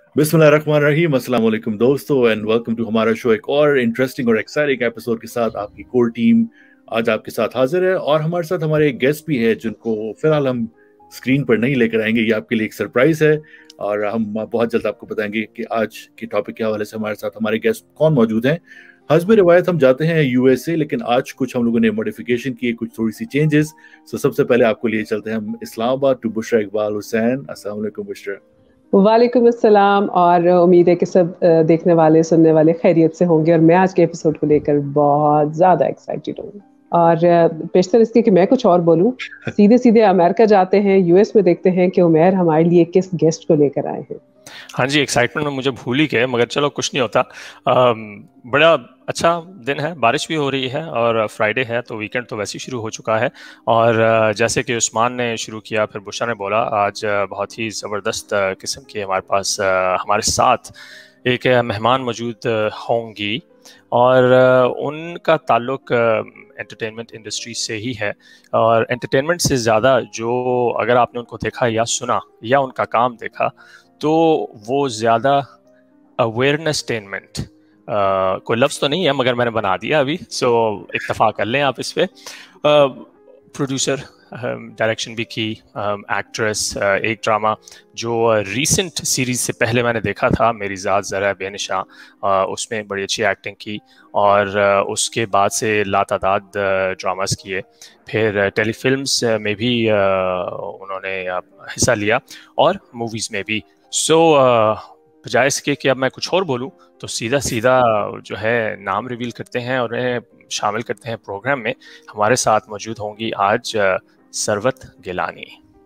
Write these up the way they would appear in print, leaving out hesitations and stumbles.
बिस्मिल्लाहिर्रहमानिर्रहीम, अस्सलाम वालेकुम दोस्तों एंड वेलकम टू हमारा शो। एक और इंटरेस्टिंग और एक्साइटिंग एपिसोड के साथ आपकी कोर टीम आज आपके साथ हाजिर है और हमारे साथ हमारे एक गेस्ट भी है जिनको फिलहाल हम स्क्रीन पर नहीं लेकर आएंगे। ये आपके लिए एक सरप्राइज है और हम बहुत जल्द आपको बताएंगे कि आज के टॉपिक के हवाले से हमारे साथ हमारे गेस्ट कौन मौजूद हैं। हस्ब रिवायत हम जाते हैं यूएसए, लेकिन आज कुछ हम लोगों ने मॉडिफिकेशन की, कुछ थोड़ी सी चेंजेस। सो सबसे पहले आपको लिए चलते हैं हम इस्लामाबाद टू बुशरा इकबाल हुसैन। अस्सलाम वालेकुम बुशरा। वालेकुम अस्सलाम। और उम्मीद है कि सब देखने वाले सुनने वाले खैरियत से होंगे और मैं आज के एपिसोड को लेकर बहुत ज़्यादा एक्साइटेड हूँ। और बेशतर इसके कि मैं कुछ और बोलूँ, सीधे सीधे अमेरिका जाते हैं, यूएस में देखते हैं कि उमैर हमारे लिए किस गेस्ट को लेकर आए हैं। हाँ जी, एक्साइटमेंट में मुझे भूल ही गए, मगर चलो कुछ नहीं होता। बड़ा अच्छा दिन है, बारिश भी हो रही है और फ्राइडे है तो वीकेंड तो वैसे ही शुरू हो चुका है। और जैसे कि उस्मान ने शुरू किया फिर बुशरा ने बोला, आज बहुत ही ज़बरदस्त किस्म की हमारे पास हमारे साथ एक मेहमान मौजूद होंगी और उनका ताल्लुक एंटरटेनमेंट इंडस्ट्री से ही है। और एंटरटेनमेंट से ज़्यादा जो अगर आपने उनको देखा या सुना या उनका काम देखा तो वो ज़्यादा अवेयरनेसटेनमेंट, कोई लफ्ज़ तो नहीं है मगर मैंने बना दिया अभी, सो इत्तफाक कर लें आप इस पे। प्रोड्यूसर, डायरेक्शन भी की, एक्ट्रेस, एक ड्रामा जो रीसेंट सीरीज़ से पहले मैंने देखा था, मेरी ज़ात ज़रा बेनिशा, उसमें बड़ी अच्छी एक्टिंग की और उसके बाद से लातादाद ड्रामास किए। फिर टेलीफिल्म्स में भी उन्होंने हिस्सा लिया और मूवीज़ में भी। सो बजाय इसके कि अब मैं कुछ और बोलूं तो सीधा सीधा जो है नाम रिवील करते हैं और उन्हें शामिल करते हैं प्रोग्राम में। हमारे साथ मौजूद होंगी आज सरवत गिलानी।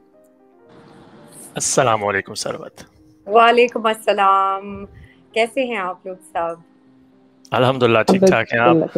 अस्सलाम वालेकुम सरवत। वालेकुम अस्सलाम। कैसे हैं आप लोग सब? अल्हम्दुलिल्लाह ठीक ठाक हैं आप?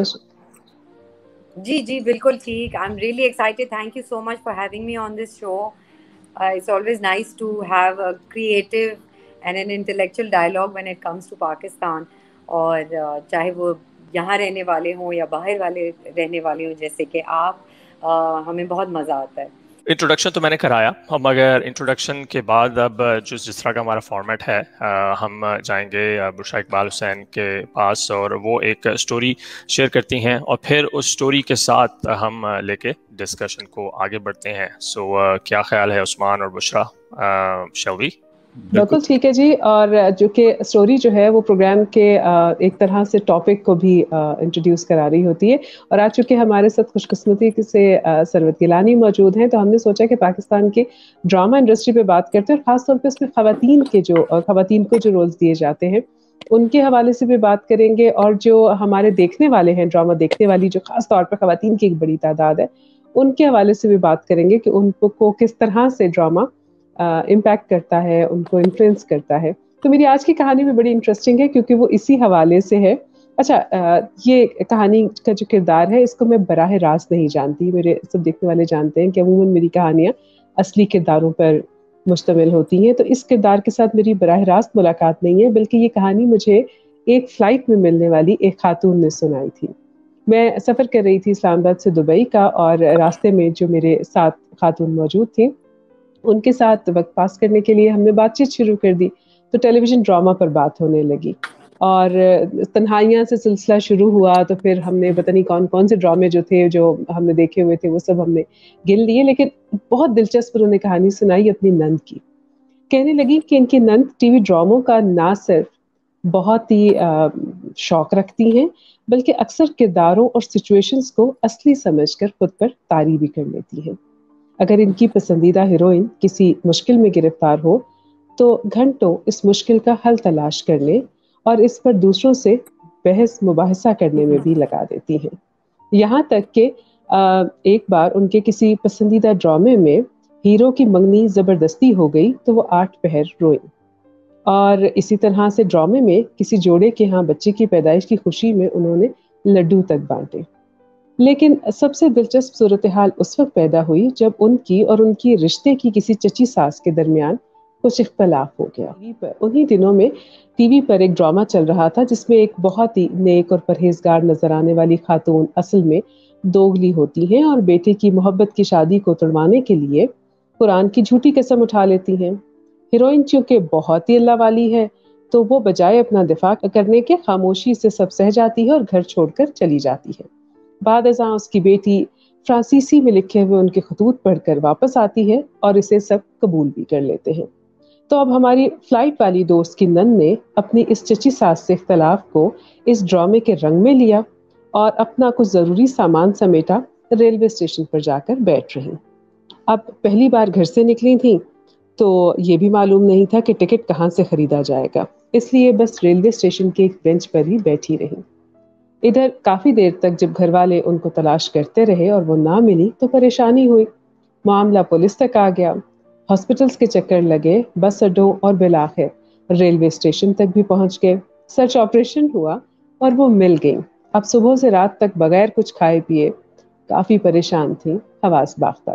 जी जी बिल्कुल ठीक। I am really excited. Thank you so much for having me on this show. It's always nice to have a creative and an intellectual dialogue when it comes to Pakistan. और चाहे वो यहाँ रहने वाले हों या बाहर वाले रहने वाले हों जैसे कि आप, हमें बहुत मज़ा आता है। इंट्रोडक्शन तो मैंने कराया, हम अगर इंट्रोडक्शन के बाद अब जिस तरह का हमारा फॉर्मेट है, हम जाएंगे बुशरा इकबाल हुसैन के पास और वो एक स्टोरी शेयर करती हैं और फिर उस स्टोरी के साथ हम लेके डिस्कशन को आगे बढ़ते हैं। सो क्या ख्याल है उस्मान और बुशरा? Shall we? बिल्कुल ठीक है जी। और जो कि स्टोरी जो है वो प्रोग्राम के एक तरह से टॉपिक को भी इंट्रोड्यूस करा रही होती है। और आज चूँकि हमारे साथ खुशकिस्मती से सरवत गिलानी मौजूद हैं तो हमने सोचा कि पाकिस्तान की ड्रामा इंडस्ट्री पे बात करते हैं और ख़ास तौर पे उसमें ख़वातीन को जो रोल्स दिए जाते हैं उनके हवाले से भी बात करेंगे। और जो हमारे देखने वाले हैं, ड्रामा देखने वाली जो ख़ास तौर पर ख़वातीन की एक बड़ी तादाद है, उनके हवाले से भी बात करेंगे कि उनको किस तरह से ड्रामा इम्पैक्ट करता है, उनको इन्फ्लुएंस करता है। तो मेरी आज की कहानी भी बड़ी इंटरेस्टिंग है क्योंकि वो इसी हवाले से है। अच्छा, ये कहानी का जो किरदार है इसको मैं बराह रास्त नहीं जानती, मेरे सब देखने वाले जानते हैं कि अमूमन मेरी कहानियाँ असली किरदारों पर मुश्तमिल होती हैं। तो इस किरदार के साथ मेरी बराह रास्त मुलाकात नहीं है, बल्कि ये कहानी मुझे एक फ़्लाइट में मिलने वाली एक खातून ने सुनाई थी। मैं सफ़र कर रही थी इस्लामाबाद से दुबई का और रास्ते में जो मेरे साथ खातून मौजूद थी उनके साथ वक्त पास करने के लिए हमने बातचीत शुरू कर दी। तो टेलीविज़न ड्रामा पर बात होने लगी और तन्हाइयाँ से सिलसिला शुरू हुआ। तो फिर हमने पता नहीं कौन कौन से ड्रामे जो थे जो हमने देखे हुए थे वो सब हमने गिन लिए। लेकिन बहुत दिलचस्प उन्होंने कहानी सुनाई अपनी नंद की। कहने लगी कि इनकी नंद टीवी ड्रामों का ना सिर्फ बहुत ही शौक़ रखती हैं बल्कि अक्सर किरदारों और सिचुएशंस को असली समझकर खुद पर तारी भी कर लेती हैं। अगर इनकी पसंदीदा हीरोइन किसी मुश्किल में गिरफ्तार हो तो घंटों इस मुश्किल का हल तलाश करने और इस पर दूसरों से बहस मुबाहिसा करने में भी लगा देती हैं। यहाँ तक कि एक बार उनके किसी पसंदीदा ड्रामे में हीरो की मंगनी ज़बरदस्ती हो गई तो वो 8 पहर रोई। और इसी तरह से ड्रामे में किसी जोड़े के यहाँ बच्चे की पैदाइश की खुशी में उन्होंने लड्डू तक बांटे। लेकिन सबसे दिलचस्प सूरत हाल उस वक्त पैदा हुई जब उनकी और उनकी रिश्ते की किसी चची सास के दरमियान कुछ इख्तलाफ हो गया। उन्हीं दिनों में टीवी पर एक ड्रामा चल रहा था जिसमें एक बहुत ही नेक और परहेजगार नजर आने वाली खातून असल में दोगली होती हैं और बेटे की मोहब्बत की शादी को तुड़वाने के लिए कुरान की झूठी कसम उठा लेती हैं। हीरोइन चूंकि बहुत ही अल्लाह वाली है تو وہ بجائے اپنا دفاع کرنے کے خاموشی سے سب سہ جاتی ہے اور گھر چھوڑ کر چلی جاتی ہے. بعد ازاں اس کی بیٹی فرانسیسی میں لکھے ہوئے ان کے خطوط پڑھ کر واپس آتی ہے اور اسے سب قبول بھی کر لیتے ہیں. تو اب ہماری فلائٹ والی دوست کی نند نے اپنی اس چچی ساس سے اختلاف کو اس ڈرامے کے رنگ میں لیا اور اپنا کچھ ضروری سامان سمیٹا ریلوے اسٹیشن پر جا کر بیٹھ رہی. اب پہلی بار گھر سے نکلی تھیں تو یہ بھی معلوم نہیں تھا کہ ٹکٹ کہاں سے خریدا جائے گا، اس لیے بس ریلوے اسٹیشن کے ایک بینچ پر ہی بیٹھی رہی. ادھر کافی دیر تک جب گھر والے ان کو تلاش کرتے رہے اور وہ نہ ملی تو پریشانی ہوئی. معاملہ پولیس تک آ گیا، ہاسپٹلز کے چکر لگے، بس اڈوں اور بالآخر ریلوے اسٹیشن تک بھی پہنچ گئے. سرچ آپریشن ہوا اور وہ مل گئیں. اب صبح سے رات تک بغیر کچھ کھائے پیے کافی پریشان تھیں حواس باختہ.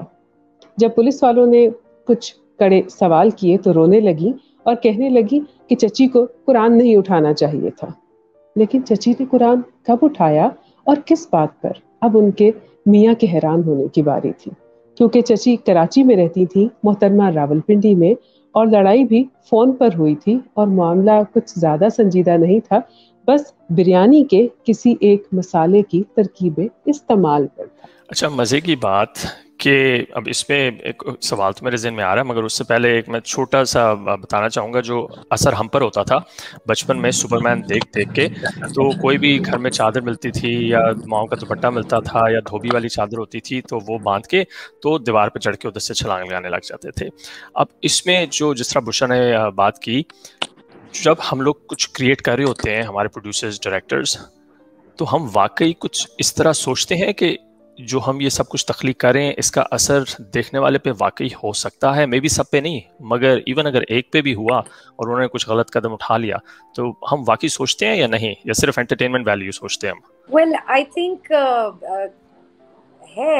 جب پولیس والوں نے کچھ کڑے سوال کیے تو رونے لگی اور کہنے لگی کہ چچی کو قرآن نہیں اٹھانا چاہیے تھا. لیکن چچی نے قرآن کب اٹھایا اور کس بات پر؟ اب ان کے میاں کے حیران ہونے کی باری تھی، کیونکہ چچی کراچی میں رہتی تھی، محترمہ راولپنڈی میں، اور لڑائی بھی فون پر ہوئی تھی اور معاملہ کچھ زیادہ سنجیدہ نہیں تھا، بس بریانی کے کسی ایک مسالے کی ترکیب استعمال پر تھا. اچھا، مزے کی بات کہ اب اس میں ایک سوال تو میرے ذہن میں آ رہا ہے، مگر اس سے پہلے ایک میں چھوٹا سا بتانا چاہوں گا جو اثر ہم پر ہوتا تھا بچپن میں سپرمین دیکھ دیکھ کے. تو کوئی بھی گھر میں چادر ملتی تھی یا ماؤں کا دوپٹہ ملتا تھا یا دھوبی والی چادر ہوتی تھی تو وہ باندھ کے تو دیوار پہ چڑھ کے ادھر سے چھلانگ لگانے لگ جاتے تھے. اب اس میں جو جس طرح بشرا نے بات کی، جب ہم لوگ کچھ کریٹ کر رہے ہوتے ہیں، ہمارے پروڈیوسرز، ڈائریکٹرز، تو ہم واقعی کچھ اس طرح سوچتے ہیں کہ جو ہم یہ سب کچھ تخلیق کریں اس کا اثر دیکھنے والے پہ واقعی ہو سکتا ہے. مے بی سب پہ نہیں، مگر ایون اگر ایک پہ بھی ہوا اور انہوں نے کچھ غلط قدم اٹھا لیا تو ہم واقعی سوچتے ہیں یا نہیں، یا صرف انٹرٹینمنٹ ویلیو سوچتے ہیں ہم؟ ویل آئی تھنک ہے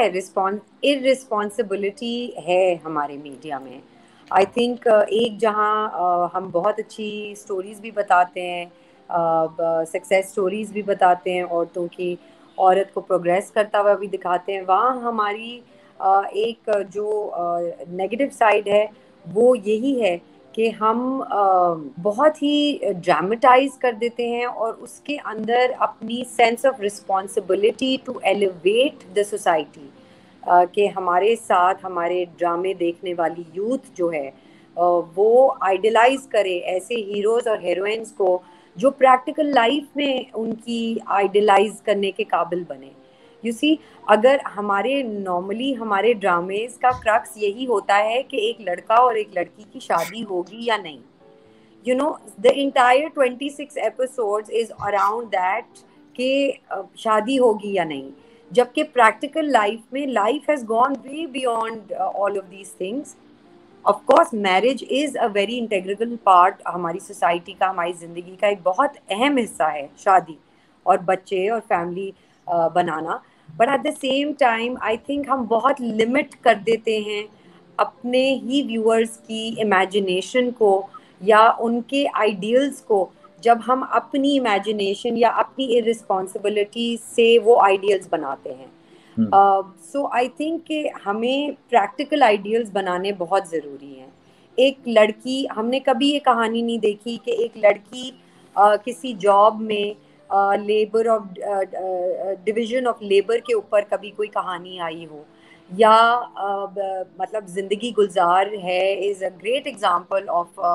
ارسپانسبلٹی ہے ہمارے میڈیا میں. آئی تھنک ایک جہاں ہم بہت اچھی اسٹوریز بھی بتاتے ہیں، سکسیس اسٹوریز بھی بتاتے ہیں عورتوں کی، عورت کو پروگریس کرتا ہوا بھی دکھاتے ہیں، وہاں ہماری ایک جو نیگیٹو سائڈ ہے وہ یہی ہے کہ ہم بہت ہی ڈرامٹائز کر دیتے ہیں اور اس کے اندر اپنی sense of responsibility to elevate the society, کہ ہمارے ساتھ ہمارے ڈرامے دیکھنے والی یوتھ جو ہے وہ آئیڈیلائز کرے ایسے ہیروز اور ہیروئنس کو جو پریکٹیکل لائف میں ان کی آئیڈیلائز کرنے کے قابل بنے. یو سی، اگر ہمارے نارملی ہمارے ڈرامےز کا کرکس یہی ہوتا ہے کہ ایک لڑکا اور ایک لڑکی کی شادی ہوگی یا نہیں. You know, the entire 26 episodes is around that کہ شادی ہوگی یا نہیں. جبکہ پریکٹیکل لائف میں life has gone way beyond all of these things. Of course marriage is a very integral part ہماری سوسائٹی کا، ہماری زندگی کا ایک بہت اہم حصہ ہے شادی اور بچے اور فیملی بنانا. But at the same time I think ہم بہت لمٹ کر دیتے ہیں اپنے ہی ویورز کی امیجنیشن کو یا ان کے آئیڈیلز کو، جب ہم اپنی امیجنیشن یا اپنی ارسپانسبلٹی سے وہ آئیڈیلز بناتے ہیں. سو آئی تھنک کہ ہمیں پریکٹیکل آئیڈیلز بنانے بہت ضروری ہیں. ایک لڑکی، ہم نے کبھی یہ کہانی نہیں دیکھی کہ ایک لڑکی کسی جاب میں labour of division of labour کے اوپر کبھی کوئی کہانی آئی ہو، یا مطلب Zindagi Gulzar Hai is a great example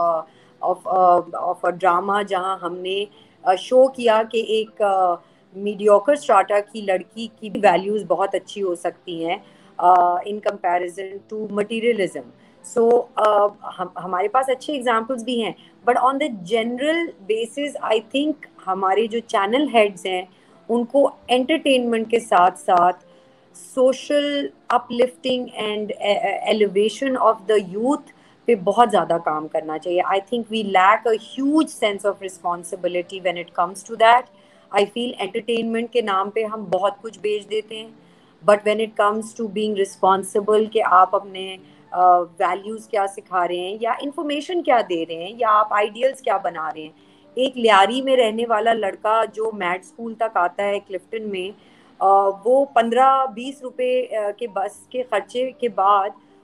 of a drama جہاں ہم نے شو کیا کہ ایک میڈیوکر اسٹراٹا کی لڑکی کی ویلیوز بہت اچھی ہو سکتی ہیں in comparison to materialism. So ہمارے پاس اچھے ایگزامپلس بھی ہیں، but on the general basis I think ہمارے جو چینل ہیڈز ہیں ان کو انٹرٹینمنٹ کے ساتھ ساتھ social uplifting and elevation of the youth پہ بہت زیادہ کام کرنا چاہیے. I think we lack a huge sense of responsibility when it comes to that. I feel entertainment کے نام پہ ہم بہت کچھ بیچ دیتے ہیں، but when it comes to being responsible کہ آپ اپنے ویلیوز کیا سکھا رہے ہیں یا انفارمیشن کیا دے رہے ہیں یا آپ آئیڈیلز کیا بنا رہے ہیں. ایک لیاری میں رہنے والا لڑکا جو میڈ اسکول تک آتا ہے کلفٹن میں، وہ 15-20 روپے کے بس کے خرچے کے بعد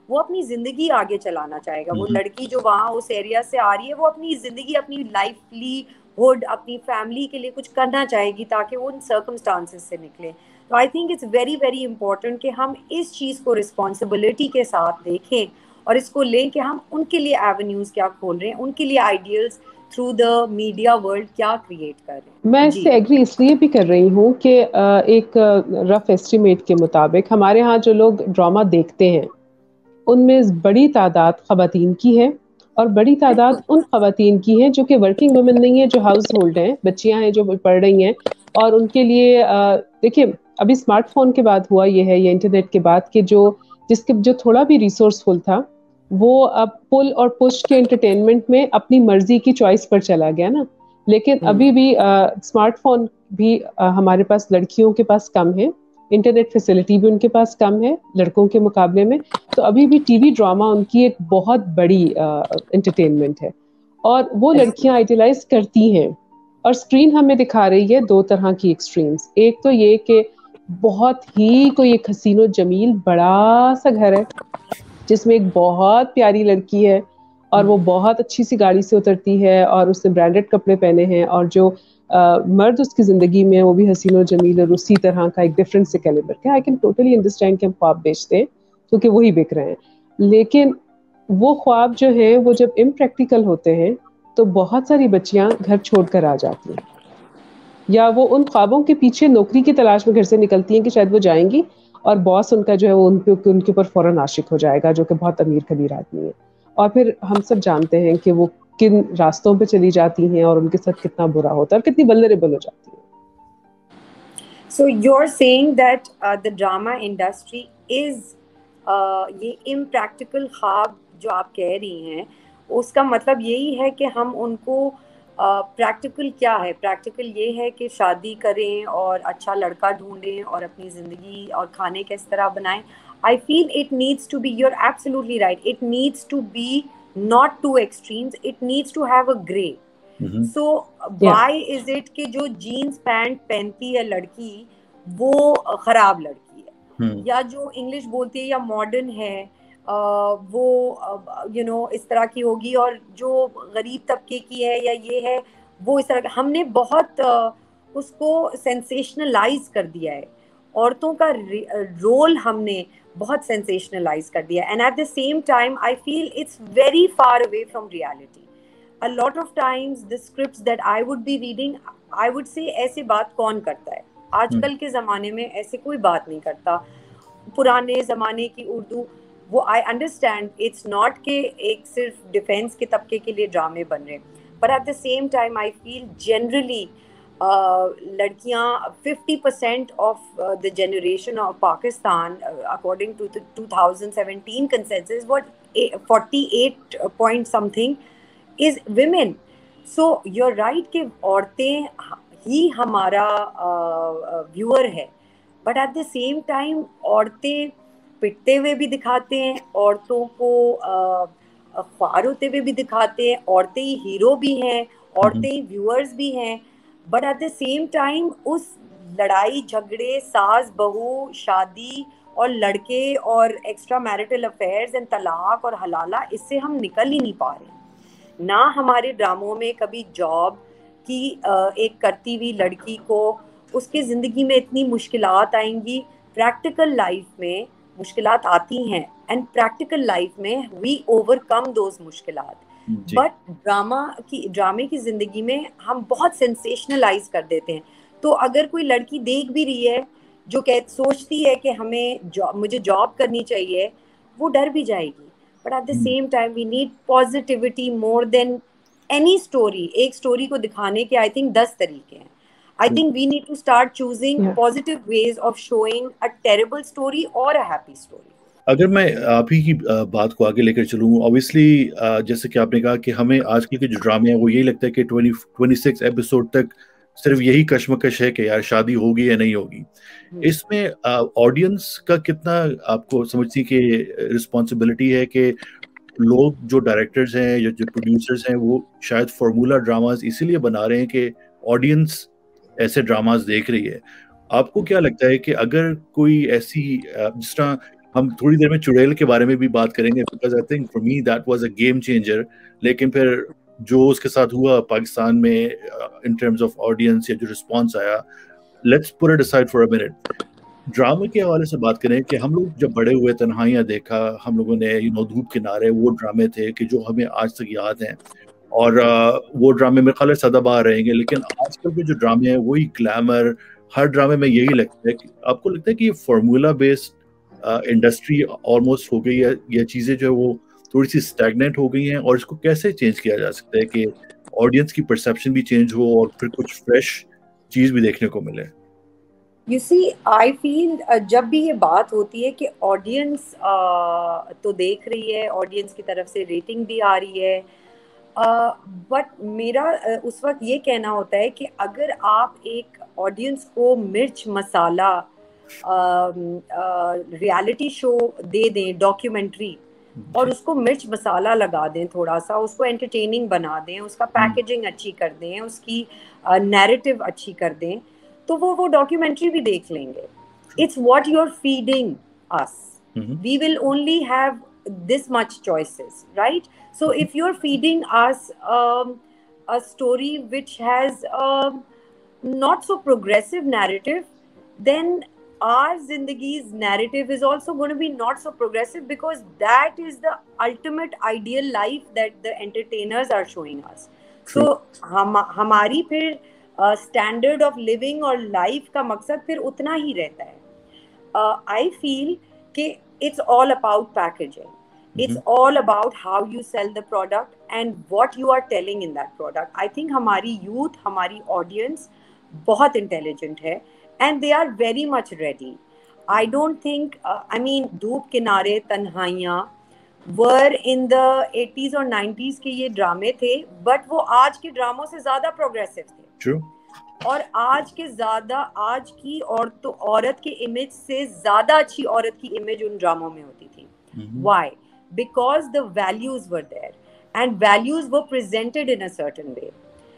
وہ اپنی زندگی آگے چلانا چاہے گا. وہ لڑکی جو وہاں اس ایریا سے آ رہی ہے وہ اپنی زندگی, اپنی لائفلی ہوڈ, اپنی فیملی کے لیے کچھ کرنا چاہے گی تاکہ وہ ان سرکمسٹانسز سے نکلے. تو I think it's very very important کہ ہم اس چیز کو رسپانسبلٹی کے ساتھ دیکھیں اور اس کو لیں کہ ہم ان کے لیے ایونیوز کیا کھول رہے ہیں, ان کے لیے ideals through the media world کیا کریٹ کر رہے ہیں. میں اس سے ایگری اس لیے بھی کر رہی ہوں کہ ایک رف ایسٹیمیٹ کے مطابق ہمارے ہاں جو لوگ ڈرامہ دیکھتے ہیں ان میں بڑی تعداد خواتین کی ہے, اور بڑی تعداد ان خواتین کی ہے جو کہ ورکنگ وومن نہیں ہے, جو ہاؤس ہولڈ ہیں, بچیاں ہیں جو پڑھ رہی ہیں, اور ان کے لیے دیکھیے ابھی اسمارٹ فون کے بعد ہوا یہ ہے, یا انٹرنیٹ کے بعد, کہ جس کے جو تھوڑا بھی ریسورسفل تھا وہ اب پل اور پش کے انٹرٹینمنٹ میں اپنی مرضی کی چوائس پر چلا گیا نا. لیکن ابھی بھی اسمارٹ فون بھی ہمارے پاس لڑکیوں کے پاس کم ہے, انٹرنیٹ فیسلٹی بھی ان کے پاس کم ہے لڑکوں کے مقابلے میں, تو ابھی بھی ٹی وی ڈراما ان کی ایک بہت بڑی انٹرٹینمنٹ ہے, اور وہ لڑکیاں آئیڈیلائز کرتی ہیں. اور اسکرین ہمیں دکھا رہی ہے دو طرح کی ایکسٹریمز. ایک تو یہ کہ بہت ہی کوئی ایک حسین و جمیل بڑا سا گھر ہے جس میں ایک بہت پیاری لڑکی ہے اور وہ بہت اچھی سی گاڑی سے اترتی ہے اور اس نے برانڈڈ کپڑے پہنے ہیں, اور جو مرد اس کی زندگی میں وہ بھی حسین و جمیل اور اسی طرح کا ایک ڈفرینٹ سے کیلیبر کا. آئی کین ٹوٹلی انڈرسٹینڈ کہ ہم خواب بیچتے ہیں کیونکہ وہی بک رہے ہیں, لیکن وہ خواب جو ہیں وہ جب امپریکٹیکل ہوتے ہیں تو بہت ساری بچیاں گھر چھوڑ کر آ جاتی ہیں, یا وہ ان خوابوں کے پیچھے نوکری کی تلاش میں گھر سے نکلتی ہیں کہ شاید وہ جائیں گی اور باس ان کا جو ہے وہ ان کے اوپر فوراً عاشق ہو جائے گا, جو کہ بہت امیر خبیر آدمی ہے. اور پھر ہم سب جانتے ہیں کہ وہ کن راستوں پہ چلی جاتی ہیں اور ان کے ساتھ کتنا برا ہوتا ہے اور کتنی ولنریبل ہو جاتی ہیں. So you're saying that the drama industry is یہ impractical خواب جو آپ کہہ رہی ہیں اس کا مطلب یہی ہے کہ ہم ان کو پریکٹیکل کیا ہے, پریکٹیکل یہ ہے کہ شادی کریں اور اچھا لڑکا ڈھونڈیں اور اپنی زندگی اور کھانے کس طرح بنائیں. I feel it needs to be, you're absolutely right, it needs to be not two extremes, it needs to have a gray. So why is it کہ جو جینز پینٹ پہنتی ہے لڑکی وہ خراب لڑکی ہے, یا جو انگلش بولتی ہے یا ماڈرن ہے وہ اس طرح کی ہوگی, اور جو غریب طبقے کی ہے یا یہ ہے وہ اس طرح. ہم نے بہت اس کو سینسیشنلائز کر دیا ہے, عورتوں کا رول ہم نے بہت سینسیشنلائز کر دیا, and at the same time I feel it's very far away from reality. A lot of times the scripts that I would be reading, I would say ایسے بات کون کرتا ہے آج کل کے زمانے میں, ایسے کوئی بات نہیں کرتا. پرانے زمانے کی اردو وہ I understand it's not کہ ایک صرف ڈیفینس کے طبقے کے لیے ڈرامے بن رہے, but at the same time I feel generally لڑکیاں 50% of the generation of Pakistan according to the 2017 consensus what 48 point something is women. So you're right کہ عورتیں ہی ہمارا ویور ہے, but at the same time عورتیں پٹتے ہوئے بھی دکھاتے ہیں, عورتوں کو خوار ہوتے ہوئے بھی دکھاتے ہیں, عورتیں ہی ہیرو بھی ہیں, عورتیں ہی ویورز بھی ہیں, but at the same time اس لڑائی جھگڑے ساس بہو شادی اور لڑکے اور ایکسٹرا میرٹل افیئرز اینڈ طلاق اور حلالہ اس سے ہم نکل ہی نہیں پا رہے. نہ ہمارے ڈراموں میں کبھی جاب کی ایک کرتی ہوئی لڑکی کو اس کے زندگی میں اتنی مشکلات آئیں گی. پریکٹیکل لائف میں مشکلات آتی ہیں, اینڈ پریکٹیکل لائف میں وی اوور کم دوز مشکلات, بٹ ڈرامے کی زندگی میں ہم بہت سینسیشنلائز کر دیتے ہیں. تو اگر کوئی لڑکی دیکھ بھی رہی ہے جو کہ سوچتی ہے کہ مجھے جاب کرنی چاہیے, وہ ڈر بھی جائے گی. But at the same time, we need positivity more than any story. ایک story کو دکھانے کے I think 10 طریقے ہیں. I think we need to start choosing positive ways of showing a terrible story or a happy story. اگر میں آپ ہی کی بات کو آگے لے کر چلوں, obviously جیسے کہ آپ نے کہا کہ ہمیں آج کل کے جو ڈرامے ہیں وہ یہی لگتا ہے کہ 26 ایپیسوڈ تک صرف یہی کشمکش ہے کہ یار شادی ہوگی یا نہیں ہوگی. اس میں آڈینس کا کتنا آپ کو سمجھتی کہ رسپانسبلٹی ہے کہ لوگ جو ڈائریکٹرز ہیں یا جو پروڈیوسرز ہیں وہ شاید فارمولا ڈراماز اسی لیے بنا رہے ہیں کہ آڈینس ایسے ڈراماز دیکھ رہی ہے. آپ کو کیا لگتا ہے کہ اگر کوئی ایسی جس طرح ہم تھوڑی دیر میں چڑیل کے بارے میں بھی بات کریں گے because I think for me that was a game changer. لیکن پھر جو اس کے ساتھ ہوا پاکستان میں ان ٹرمز آف آڈینس یا جو رسپانس آیا, let's put it aside for a minute. ڈرامے کے حوالے سے بات کریں کہ ہم لوگ جب بڑے ہوئے تنہائیاں دیکھا, ہم لوگوں نے دھوپ کنارے, وہ ڈرامے تھے کہ جو ہمیں آج تک یاد ہیں, اور وہ ڈرامے میرے خیال ہے سدا بہار رہیں گے. لیکن آج کل کے جو ڈرامے ہیں وہی گلیمر, ہر ڈرامے میں یہی لگتا ہے. کہ آپ کو لگتا ہے کہ یہ فارمولا بیسڈ انڈسٹری آلموسٹ ہو گئی ہے, یہ چیزیں جو ہے وہ تھوڑی سی اسٹیگنٹ ہو گئی ہیں, اور اس کو کیسے چینج کیا جا سکتا ہے کہ آڈینس کی پرسیپشن بھی چینج ہو اور پھر کچھ فریش چیز بھی دیکھنے کو ملے؟ You see, I feel جب بھی یہ بات ہوتی ہے کہ آڈینس تو دیکھ رہی ہے, آڈینس کی طرف سے ریٹنگ بھی آ رہی ہے, بٹ میرا اس وقت یہ کہنا ہوتا ہے کہ اگر آپ ایک آڈینس کو مرچ مسالہ ریالٹی شو دے دیں, ڈاکیومنٹری, اور اس کو مرچ مسالہ لگا دیں, تھوڑا سا اس کو انٹرٹیننگ بنا دیں, اس کا پیکیجنگ اچھی کر دیں, اس کی نیریٹو اچھی کر دیں, تو وہ ڈاکیومنٹری بھی دیکھ لیں گے. It's what you are feeding us. We will only have this much choices, right? So if you're feeding us a story which has not so progressive narrative, then our zindagi's narrative is also going to be not so progressive, because that is the ultimate ideal life that the entertainers are showing us. So ہماری پھر standard of living اور life کا مقصد پھر اتنا ہی رہتا ہے. آئی فیل کہ it's all about packaging. It's all about how you sell the product and what you are telling in that product. I think ہماری youth, ہماری audience بہت intelligent ہے, and they are very much ready. I don't think, I mean, دھوپ کنارے, Tanhaiyan were in the 80s اور 90s کے یہ ڈرامے تھے, but وہ آج کے ڈراموں سے زیادہ progressive تھے. True. اور آج کے زیادہ, آج کی عورت کے امیج سے زیادہ اچھی عورت کی امیج ان ڈراموں میں ہوتی تھی. Why? Because the values were there, and values were presented in a certain way.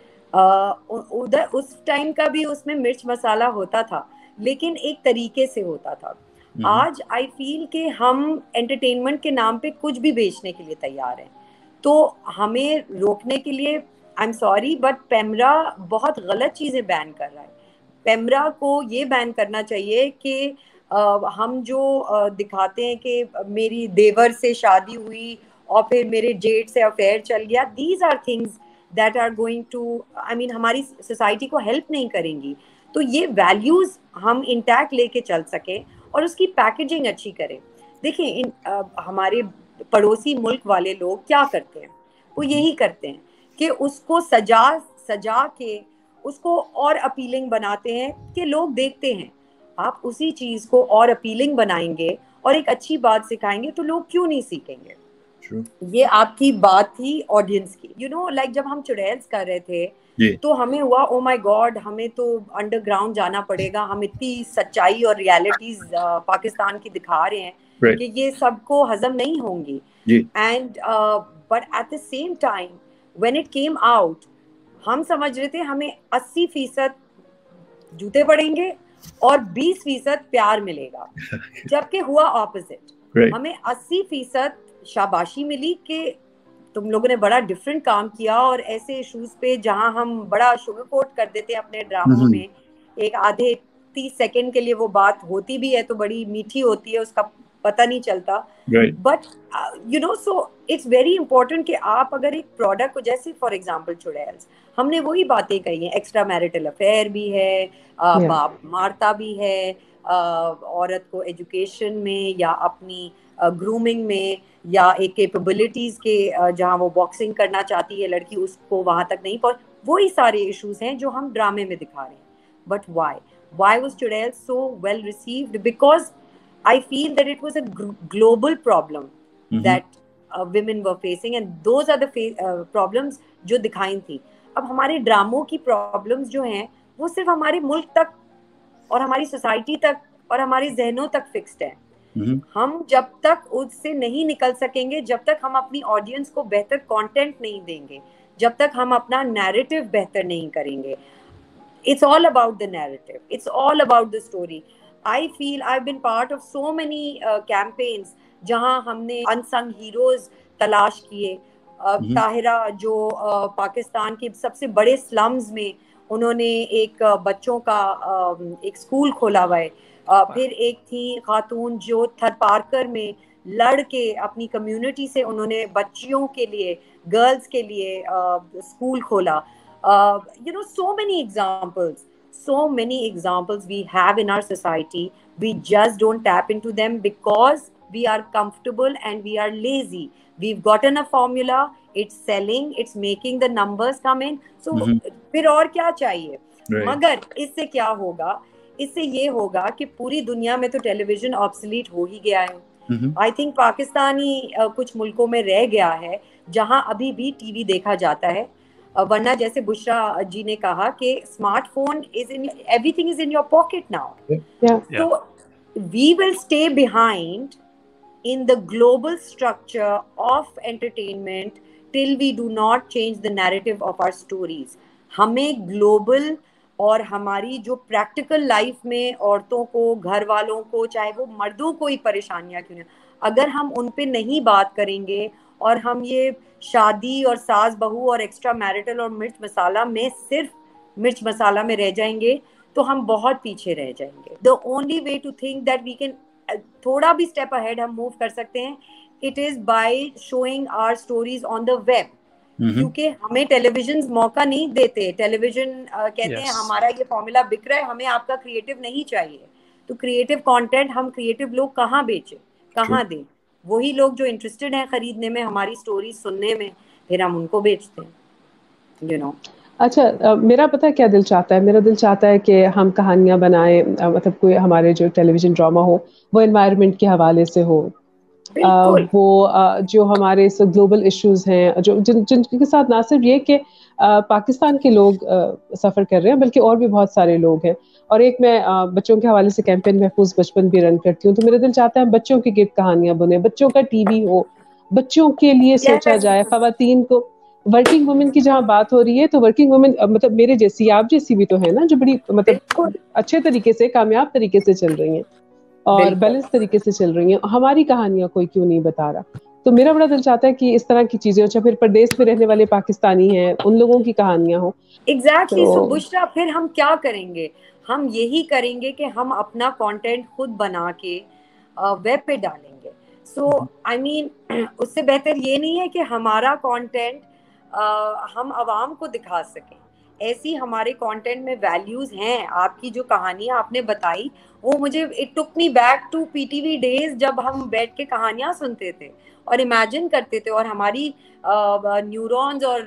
اس ٹائم کا بھی اس میں مرچ مسالہ ہوتا تھا, لیکن ایک طریقے سے ہوتا تھا. آج آئی فیل کہ ہم انٹرٹینمنٹ کے نام پہ کچھ بھی بیچنے کے لیے تیار ہیں, تو ہمیں روکنے کے لیے I am sorry but PEMRA بہت غلط چیزیں بین کر رہا ہے. پیمرا کو یہ بین کرنا چاہیے کہ ہم جو دکھاتے ہیں کہ میری دیور سے شادی ہوئی اور پھر میرے جیٹ سے افیئر چل گیا, these are things that are going to, I mean, ہماری سوسائٹی کو ہیلپ نہیں کریں گی. تو یہ ویلیوز ہم انٹیکٹ لے کے چل سکیں اور اس کی پیکیجنگ اچھی کریں. دیکھیں ہمارے پڑوسی ملک والے لوگ کیا کرتے ہیں, وہ یہی کرتے ہیں کہ اس کو سجا کے اس کو اور اپیلنگ بناتے ہیں کہ لوگ دیکھتے ہیں. آپ اسی چیز کو اور اپیلنگ بنائیں گے اور ایک اچھی بات سکھائیں گے تو لوگ کیوں نہیں سیکھیں گے. یہ آپ کی بات تھی آڈینس کی. لائک جب ہم چڑیلس کر رہے تھے تو ہمیں ہوا او مائی گاڈ, ہمیں تو انڈر گراؤنڈ جانا پڑے گا, ہم اتنی سچائی اور ریالٹیز پاکستان کی دکھا رہے ہیں کہ یہ سب کو ہضم نہیں ہوں گی. And but at the same time when it came out, ہم سمجھ رہے تھے ہمیں 80% جوتے پڑیں گے اور 20% پیار ملے گا, جبکہ ہوا اپوزٹ. ہمیں 80% شاباشی ملی کہ تم لوگوں نے بڑا ڈفرینٹ کام کیا, اور ایسے ایشوز پہ جہاں ہم بڑا شوگر کوٹ کر دیتے اپنے ڈراموں میں, ایک آدھے 30 سیکنڈ کے لیے وہ بات ہوتی بھی ہے تو بڑی میٹھی ہوتی ہے, اس کا پتہ نہیں چلتا. But so it's very important کہ آپ اگر ایک پروڈکٹ کو, جیسے فار ایگزامپل چڑیلس, ہم نے وہی باتیں کہی ہیں, ایکسٹرا میرٹل افیئر بھی ہے, باپ مارتا بھی ہے, عورت کو ایجوکیشن میں یا اپنی گرومنگ میں یا ایک کیپبلٹیز کے جہاں وہ باکسنگ کرنا چاہتی ہے لڑکی, اس کو وہاں تک نہیں پہنچ, وہی سارے ایشوز ہیں جو ہم ڈرامے میں دکھا رہے ہیں. بٹ وائی واز چڑیل so well received? Because I feel that it was a global problem that women were facing, and those are the problems جو دکھائیں تھی. اب ہمارے ڈراموں کی پرابلمس جو ہیں وہ صرف ہمارے ملک تک اور ہماری سوسائٹی تک اور ہمارے ذہنوں تک فکسڈ ہیں. ہم جب تک اس سے نہیں نکل سکیں گے, جب تک ہم اپنی آڈینس کو بہتر کانٹینٹ نہیں دیں گے, جب تک ہم اپنا نیریٹو بہتر نہیں کریں گے. It's all about the narrative. It's all about the story. I feel I've been part of so many campaigns جہاں ہم نے unsung heroes تلاش کیے. طاہرہ جو پاکستان کے سب سے بڑے سلمز میں انہوں نے ایک بچوں کا ایک اسکول کھولا ہوا ہے. پھر ایک تھی خاتون جو تھر پارکر میں لڑ کے اپنی کمیونٹی سے انہوں نے بچیوں کے لیے گرلز کے لیے اسکول کھولا. so many examples we have in our society. We just don't tap into them because we are comfortable and we are lazy. We've gotten a formula, it's selling, it's making the numbers come in. So پھر اور کیا چاہیے. مگر اس سے کیا ہوگا, اس سے یہ ہوگا کہ پوری دنیا میں تو ٹیلی ویژن آبسلیٹ ہو ہی گیا ہے. آئی تھنک پاکستانی کچھ ملکوں میں رہ گیا ہے جہاں ابھی بھی ٹی وی دیکھا جاتا ہے, ورنہ جیسے بشرا جی نے کہا کہ smartphone everything is in your pocket now. تو we will stay behind in the global structure of entertainment till we do not change the narrative of our stories. ہمیں global اور ہماری جو پریکٹیکل لائف میں عورتوں کو, گھر والوں کو, چاہے وہ مردوں کو ہی پریشانیاں کیوں نہ, اگر ہم ان پہ نہیں بات کریں گے اور ہم یہ شادی اور ساس بہو اور ایکسٹرا میرٹل اور مرچ مسالہ میں صرف مرچ مسالہ میں رہ جائیں گے تو ہم بہت پیچھے رہ جائیں گے. The only way to think that we can تھوڑا بھی اسٹیپ اہیڈ ہم موو کر سکتے ہیں, it is by showing our stories on the web. کیونکہ ہمیں ٹیلی ویژن موقع نہیں دیتے. ٹیلی ویژن کہتے ہیں ہمارا یہ فارمولا بک رہا ہے, ہمیں آپ کا کریٹو نہیں چاہیے. تو کریٹو کانٹینٹ ہم کریٹو لوگ کہاں بیچیں, کہاں دیں؟ وہی لوگ جو انٹرسٹڈ ہیں خریدنے میں, ہماری اسٹوریز سننے میں, پھر ہم ان کو بیچتے ہیں. اچھا, میرا پتہ کیا دل چاہتا ہے, میرا دل چاہتا ہے کہ ہم کہانیاں بنائیں, مطلب کوئی ہمارے جو ٹیلی ویژن ڈرامہ ہو وہ انوائرمنٹ کے حوالے سے ہو, وہ جو ہمارے گلوبل ایشوز ہیں جو جن کے ساتھ نہ صرف یہ کہ پاکستان کے لوگ سفر کر رہے ہیں بلکہ اور بھی بہت سارے لوگ ہیں. اور ایک میں بچوں کے حوالے سے کیمپین محفوظ بچپن بھی رن کرتی ہوں, تو میرا دل چاہتا ہے بچوں کے گرد کہانیاں بنیں, بچوں کا ٹی وی ہو, بچوں کے لیے سوچا جائے. خواتین کو, ورکنگ وومن کی جہاں بات ہو رہی ہے تو ورکنگ وومن مطلب میرے جیسی, آپ جیسی بھی تو ہے نا, جو بڑی مطلب اچھے طریقے سے, کامیاب طریقے سے چل رہی ہیں اور بیلنس طریقے سے چل رہی ہیں. ہماری کہانیاں کوئی کیوں نہیں بتا رہا؟ تو میرا بڑا دل چاہتا ہے کہ اس طرح کی چیزیں, اچھا پھر پردیس میں رہنے والے پاکستانی ہیں ان لوگوں کی کہانیاں ہوں. ایگزیکٹلی. سو بشرا پھر ہم کیا کریں گے؟ ہم یہی کریں گے کہ ہم اپنا کانٹینٹ خود بنا کے ویب پہ ڈالیں گے. سو آئی مین اس سے بہتر یہ نہیں ہے کہ ہمارا کانٹینٹ ہم عوام کو دکھا سکیں. ایسی ہمارے کانٹینٹ میں ویلیوز ہیں. آپ کی جو کہانیاں آپ نے بتائی وہ مجھے it took me back to P T V days, جب ہم بیٹھ کے کہانیاں سنتے تھے اور امیجن کرتے تھے, اور ہماری نیورونز اور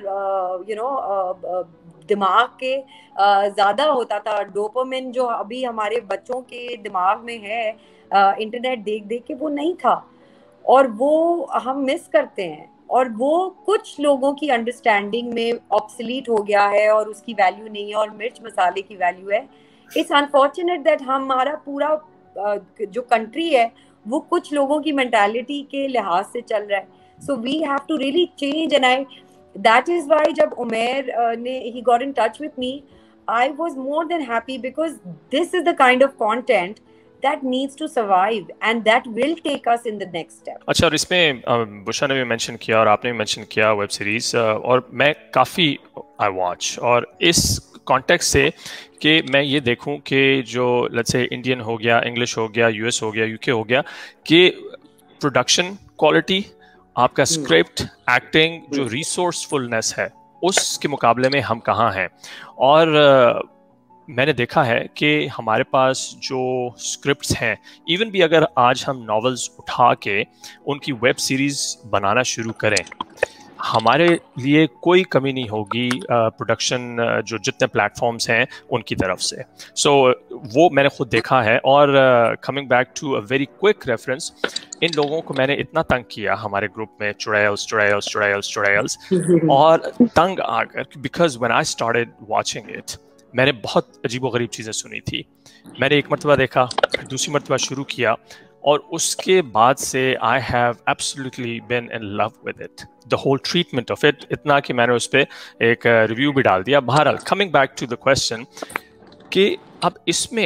دماغ کے زیادہ ہوتا تھا ڈوپامن, جو ابھی ہمارے بچوں کے دماغ میں ہے انٹرنیٹ دیکھ دیکھ کے, وہ نہیں تھا, اور وہ ہم مس کرتے ہیں. اور وہ کچھ لوگوں کی انڈرسٹینڈنگ میں آبسلیٹ ہو گیا ہے اور اس کی ویلیو نہیں ہے, اور مرچ مسالے کی ویلیو ہے. اٹس انفارچونیٹ دیٹ ہمارا پورا جو کنٹری ہے وہ کچھ لوگوں کی مینٹالٹی کے لحاظ سے چل رہا ہے. So we have to really change, and that is why جب عمیر نے he got in touch with me, I was more than happy because this is the kind of content that needs to survive and that will take us in the next step. اچھا, اور اس میں بشرا نے بھی mention کیا اور آپ نے بھی مینشن کیا ویب سیریز, اور میں کافی آئی واچ, اور اس کانٹیکس سے کہ میں یہ دیکھوں کہ جو لیٹس سے انڈین ہو گیا, انگلش ہو گیا, یو ایس ہو گیا, یو کے ہو گیا, کہ پروڈکشن کوالٹی, آپ کا اسکرپٹ, ایکٹنگ, جو ریسورسفلنس ہے اس کے مقابلے میں ہم کہاں ہیں. اور میں نے دیکھا ہے کہ ہمارے پاس جو اسکرپٹس ہیں, ایون بھی اگر آج ہم ناولز اٹھا کے ان کی ویب سیریز بنانا شروع کریں, ہمارے لیے کوئی کمی نہیں ہوگی پروڈکشن جو جتنے پلیٹ فارمز ہیں ان کی طرف سے. سو وہ میں نے خود دیکھا ہے. اور coming back to a very quick reference, ان لوگوں کو میں نے اتنا تنگ کیا ہمارے گروپ میں, چڑیلز, اور تنگ آ کر, because when I started watching it, میں نے بہت عجیب و غریب چیزیں سنی تھی. میں نے ایک مرتبہ دیکھا, پھر دوسری مرتبہ شروع کیا, اور اس کے بعد سے I have absolutely been in love with it, the whole treatment of it, اتنا کہ میں نے اس پہ ایک ریویو بھی ڈال دیا. بہرحال coming back to the question کہ اب اس میں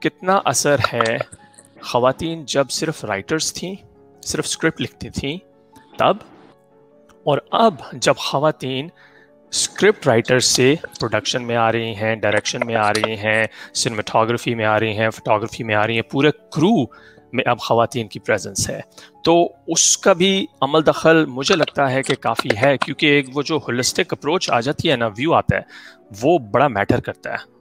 کتنا اثر ہے خواتین جب صرف رائٹرز تھیں, صرف اسکرپٹ لکھتی تھیں تب, اور اب جب خواتین اسکرپٹ رائٹر سے پروڈکشن میں آ رہی ہیں, ڈائریکشن میں آ رہی ہیں, سنیمیٹوگرافی میں آ رہی ہیں, فوٹوگرافی میں آ رہی ہیں, پورے کرو میں اب خواتین کی پریزنس ہے. تو اس کا بھی عمل دخل مجھے لگتا ہے کہ کافی ہے, کیونکہ ایک وہ جو ہولسٹک اپروچ آ جاتی ہے نا, ویو آتا ہے, وہ بڑا میٹر کرتا ہے.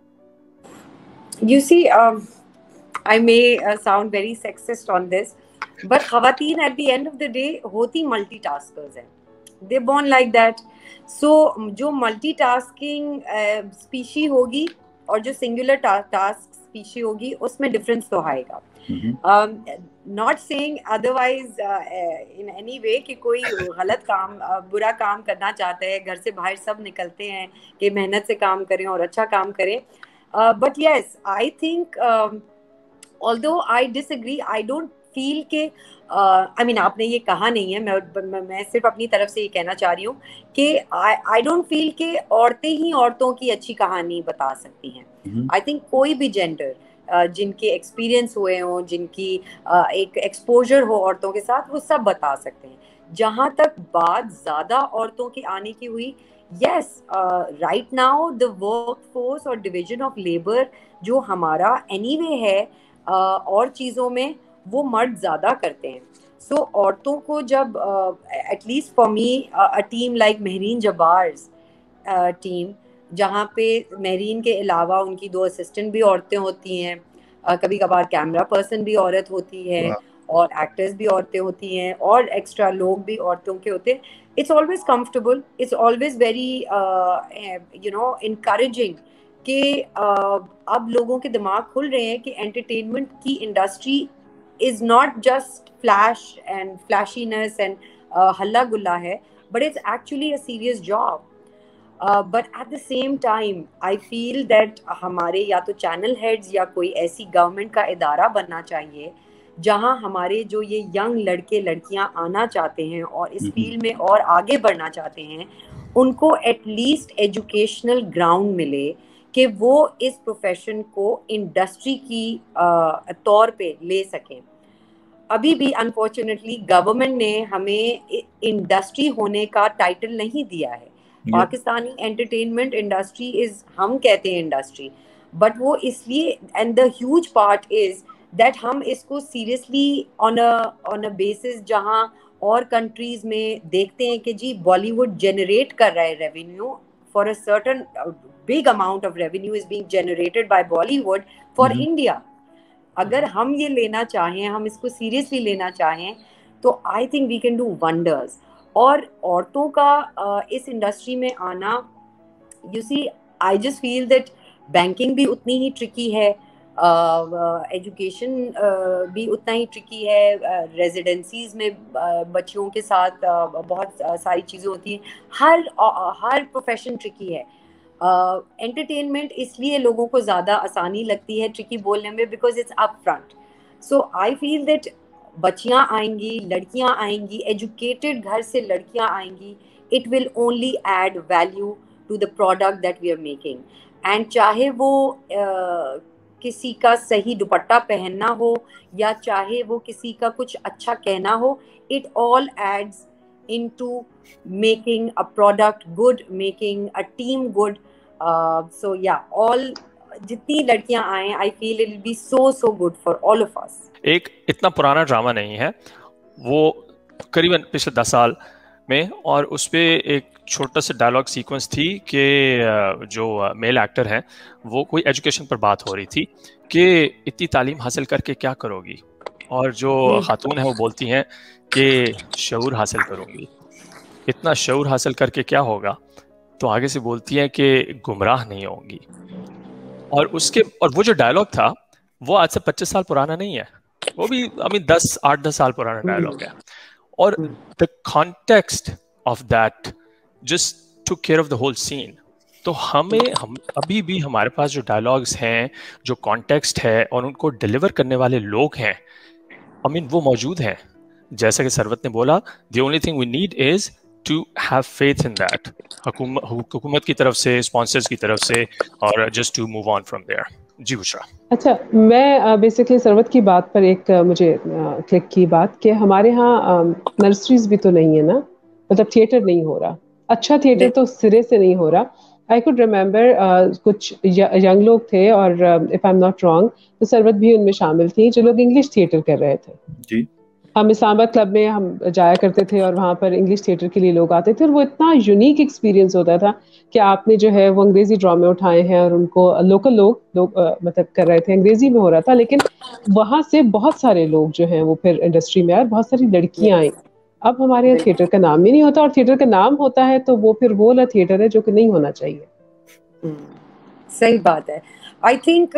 You see, I may sound very sexist on this, but خواتین at the end of the day ہوتی ملٹی ٹاسکرز ہیں. They're born like that. So جو ملٹی ٹاسکنگ اسپیشی ہوگی اور جو سنگولر ٹاسک اسپیشی ہوگی اس میں ڈفرینس تو آئے گا. Not saying otherwise in any way کہ کوئی غلط کام, برا کام کرنا چاہتا ہے, گھر سے باہر سب نکلتے ہیں کہ محنت سے کام کریں اور اچھا کام کریں. But yes, I think although I disagree, I don't feel کہ I mean آپ نے یہ کہا نہیں ہے, میں صرف اپنی طرف سے یہ کہنا چاہ رہی ہوں کہ I don't feel کہ عورتیں ہی عورتوں کی اچھی کہانی بتا سکتی ہیں. I think کوئی بھی جینڈر جن کے ایکسپیرینس ہوئے ہوں, جن کی ایک ایکسپوجر ہو عورتوں کے ساتھ, وہ سب بتا سکتے ہیں. جہاں تک بات زیادہ عورتوں کی آنے کی ہوئی, yes right now the workforce اور ڈویژن آف لیبر جو ہمارا اینی وے ہے اور چیزوں میں, وہ مرد زیادہ کرتے ہیں. سو عورتوں کو جب at least for me a team like Mehreen Jabbar's team, جہاں پہ مہرین کے علاوہ ان کی 2 اسسٹنٹ بھی عورتیں ہوتی ہیں, کبھی کبھار کیمرہ پرسن بھی عورت ہوتی ہے, اور ایکٹرز بھی عورتیں ہوتی ہیں, اور ایکسٹرا لوگ بھی عورتوں کے ہوتے ہیں. It's always comfortable, it's always very encouraging کہ اب لوگوں کے دماغ کھل رہے ہیں کہ انٹرٹینمنٹ کی industry is not just flash and flashiness and ہلا گلا ہے, but it's actually a serious job. But at the same time I feel that ہمارے یا تو چینل ہیڈز یا کوئی ایسی گورنمنٹ کا ادارہ بننا چاہیے جہاں ہمارے جو یہ ینگ لڑکے لڑکیاں آنا چاہتے ہیں اور اس فیلڈ میں اور آگے بڑھنا چاہتے ہیں, ان کو ایٹ لیسٹ ایجوکیشنل گراؤنڈ ملے کہ وہ اس پروفیشن کو انڈسٹری کی طور پہ لے سکیں. ابھی بھی انفارچونیٹلی گورنمنٹ نے ہمیں انڈسٹری ہونے کا ٹائٹل نہیں دیا ہے. پاکستانی انٹرٹینمنٹ انڈسٹری از, ہم کہتے ہیں انڈسٹری, بٹ وہ اس لیے, and the huge part is that ہم اس کو سیریسلی آن اے بیسس جہاں اور کنٹریز میں دیکھتے ہیں کہ جی بالی ووڈ جنریٹ کر رہا ہے revenue, for a certain big amount of revenue is being generated by Bollywood for India. اگر ہم یہ لینا چاہیں, ہم اس کو سیریسلی لینا چاہیں, تو I think we can do wonders. اور عورتوں کا اس انڈسٹری میں آنا, you see I just feel that banking بھی اتنی ہی ٹرکی ہے, ایجوکیشن بھی اتنا ہی ٹرکی ہے, ریزیڈنسیز میں بچیوں کے ساتھ بہت ساری چیزیں ہوتی ہیں, ہر پروفیشن ٹرکی ہے. انٹرٹینمنٹ اس لیے لوگوں کو زیادہ آسانی لگتی ہے ٹرکی بولنے میں, because it's up front. So I feel that بچیاں آئیں گی, لڑکیاں آئیں گی, ایجوکیٹڈ گھر سے لڑکیاں آئیں گی, it will only add value to the product that we are making. And چاہے وہ کسی کا صحیح دوپٹہ پہننا ہو یا چاہے وہ کسی کا کچھ اچھا کہنا ہو, it all adds into making a product good, making a team good. So yeah, all جتنی لڑکیاں آئیں, I feel it will be so good for all of us. ایک اتنا پرانا ڈرامہ نہیں ہے وہ, قریباً پچھلے 10 سال میں, اور اس پہ ایک چھوٹا سا ڈائلاگ سیکوینس تھی کہ جو میل ایکٹر ہیں وہ کوئی ایجوکیشن پر بات ہو رہی تھی کہ اتنی تعلیم حاصل کر کے کیا کرو گی, اور جو خاتون ہیں وہ بولتی ہیں کہ شعور حاصل کروں گی. اتنا شعور حاصل کر کے کیا ہوگا, تو آگے سے بولتی ہیں کہ گمراہ نہیں ہوں گی. اور وہ جو ڈائلاگ تھا وہ آج سے 25 سال پرانا نہیں ہے, وہ بھی 8-10 سال پرانا ڈائلاگ ہے. اور the context of that just took care of the whole scene. تو ہم ابھی بھی ہمارے پاس جو ڈائلاگز ہیں, جو کانٹیکسٹ ہے, اور ان کو ڈیلیور کرنے والے لوگ ہیں, وہ موجود ہیں. جیسا کہ ثروت نے بولا, the only thing we need is to have faith in that. حکومت کی طرف سے, اسپانسرز کی طرف سے, اور just to move on from there. جی بشرا. اچھا، میں بیسکلی سرورت کی بات پر ایک مجھے کلک کی بات کہ ہمارے ہاں نرسریز بھی تو نہیں ہے نا، مطلب تھیٹر نہیں ہو رہا، اچھا تھیٹر تو سرے سے نہیں ہو رہا. آئی کوڈ ریمبر کچھ ینگ لوگ تھے اور if I am not wrong تو سرورت بھی ان میں شامل تھی جو لوگ انگلش تھیٹر کر رہے تھے. جی ہم اسلام آباد کلب میں ہم جایا کرتے تھے اور وہاں پر انگلش تھیٹر کے لیے لوگ آتے تھے اور وہ اتنا یونیک ایکسپیرینس ہوتا تھا کہ آپ نے جو ہے وہ انگریزی ڈرامے اٹھائے ہیں اور ان کو لوکل لوگ مطلب کر رہے تھے، انگریزی میں ہو رہا تھا لیکن وہاں سے بہت سارے لوگ جو ہیں وہ پھر انڈسٹری میں آئے، بہت ساری لڑکیاں آئیں. اب ہمارے یہاں تھیٹر کا نام ہی نہیں ہوتا، اور تھیٹر کا نام ہوتا ہے تو وہ پھر وہ والا تھیٹر ہے جو کہ نہیں ہونا چاہیے. صحیح بات ہے. آئی تھنک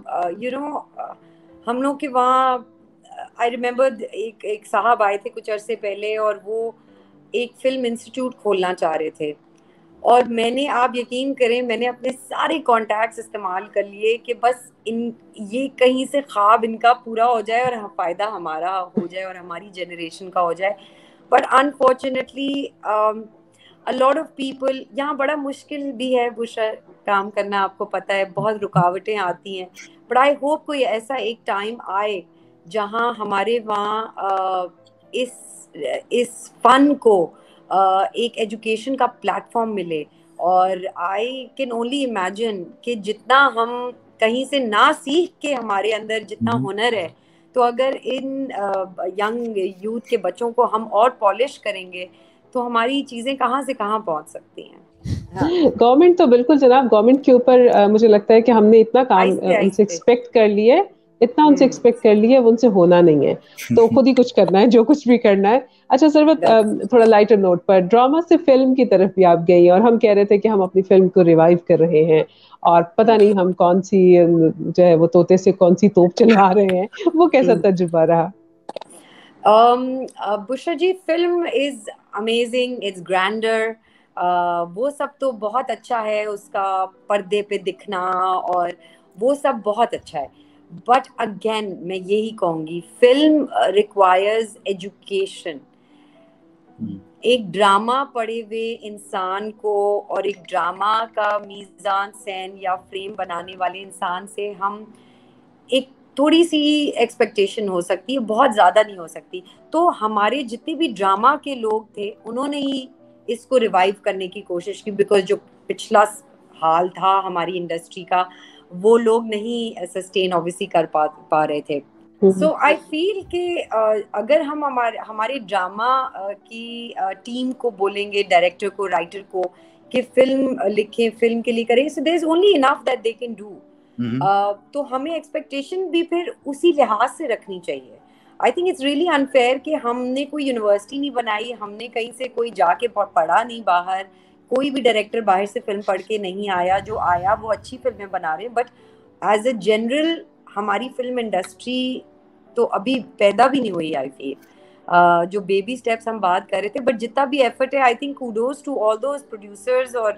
ہم لوگ کے وہاں آئی ریمبر ایک صاحب آئے تھے کچھ عرصے پہلے اور وہ ایک فلم انسٹیٹیوٹ کھولنا چاہ رہے تھے، اور میں نے، آپ یقین کریں، میں نے اپنے سارے کانٹیکٹس استعمال کر لیے کہ بس یہ کہیں سے خواب ان کا پورا ہو جائے اور فائدہ ہمارا ہو جائے اور ہماری جنریشن کا ہو جائے. But unfortunately a lot of people، یہاں بڑا مشکل بھی ہے بشرا کام کرنا، آپ کو پتہ ہے بہت رکاوٹیں آتی ہیں. بٹ آئی ہوپ کوئی ایسا ایک ٹائم آئے جہاں ہمارے وہاں اس فن کو ایک ایجوکیشن کا پلیٹ فارم ملے. اور آئی کین اونلی امیجن کہ جتنا ہم کہیں سے نہ سیکھ کے ہمارے اندر جتنا ہنر ہے، تو اگر ان ینگ یوتھ کے بچوں کو ہم اور پالش کریں گے تو ہماری چیزیں کہاں سے کہاں پہنچ سکتی ہیں. گورنمنٹ تو بالکل جناب، گورنمنٹ کے اوپر مجھے لگتا ہے کہ ہم نے اتنا کام ان سے ایکسپیکٹ کر لیے، اتنا ان سے ایکسپیکٹ کر لیے، وہ ان سے ہونا نہیں ہے تو خود ہی کچھ کرنا ہے، جو کچھ بھی کرنا ہے. اچھا سرورت، تھوڑا لائٹر نوٹ پر، ڈراما سے فلم کی طرف بھی آپ گئی اور ہم کہہ رہے تھے کہ ہم اپنی فلم کو ریوائیو کر رہے ہیں اور پتہ نہیں ہم کون سی جو ہے وہ طوطے سے کون سی توپ چلوا رہے ہیں، وہ کیسا تجربہ رہا؟ Bushra ji, film is amazing, it's grander, وہ سب تو بہت اچھا ہے، اس کا پردے پہ دکھنا اور وہ سب بہت اچھا ہے. بٹ اگین میں یہی کہوں گی، فلم ریکوائرز ایجوکیشن. ایک ڈرامہ پڑھے ہوئے انسان کو اور ایک ڈرامہ کا میزان سین یا فریم بنانے والے انسان سے ہم ایک تھوڑی سی ایکسپیکٹیشن ہو سکتی ہے، بہت زیادہ نہیں ہو سکتی. تو ہمارے جتنے بھی ڈرامہ کے لوگ تھے انہوں نے ہی اس کو ریوائیو کرنے کی کوشش کی، بیکاز جو پچھلا حال تھا ہماری انڈسٹری کا وہ لوگ نہیں سسٹین اوبویسلی کر پا رہے تھے. سو آئی فیل کہ اگر ہم ہمارے ڈرامہ کی ٹیم کو بولیں گے، ڈائریکٹر کو، رائٹر کو، کہ فلم لکھیں، فلم کے لیے کریں، so there is only enough that they can do. تو ہمیں ایکسپیکٹیشن بھی پھر اسی لحاظ سے رکھنی چاہیے. I think it's really unfair کہ ہم نے کوئی یونیورسٹی نہیں بنائی، ہم نے کہیں سے کوئی جا کے پڑھا نہیں باہر، کوئی بھی ڈائریکٹر باہر سے فلم پڑھ کے نہیں آیا، جو آیا وہ اچھی فلمیں بنا رہے. بٹ ایز اے جنرل ہماری فلم انڈسٹری تو ابھی پیدا بھی نہیں ہوئی. آئی فیل جو بیبی اسٹیپس ہم بات کر رہے تھے، بٹ جتنا بھی ایفرٹ ہے، I think kudos to all those producers اور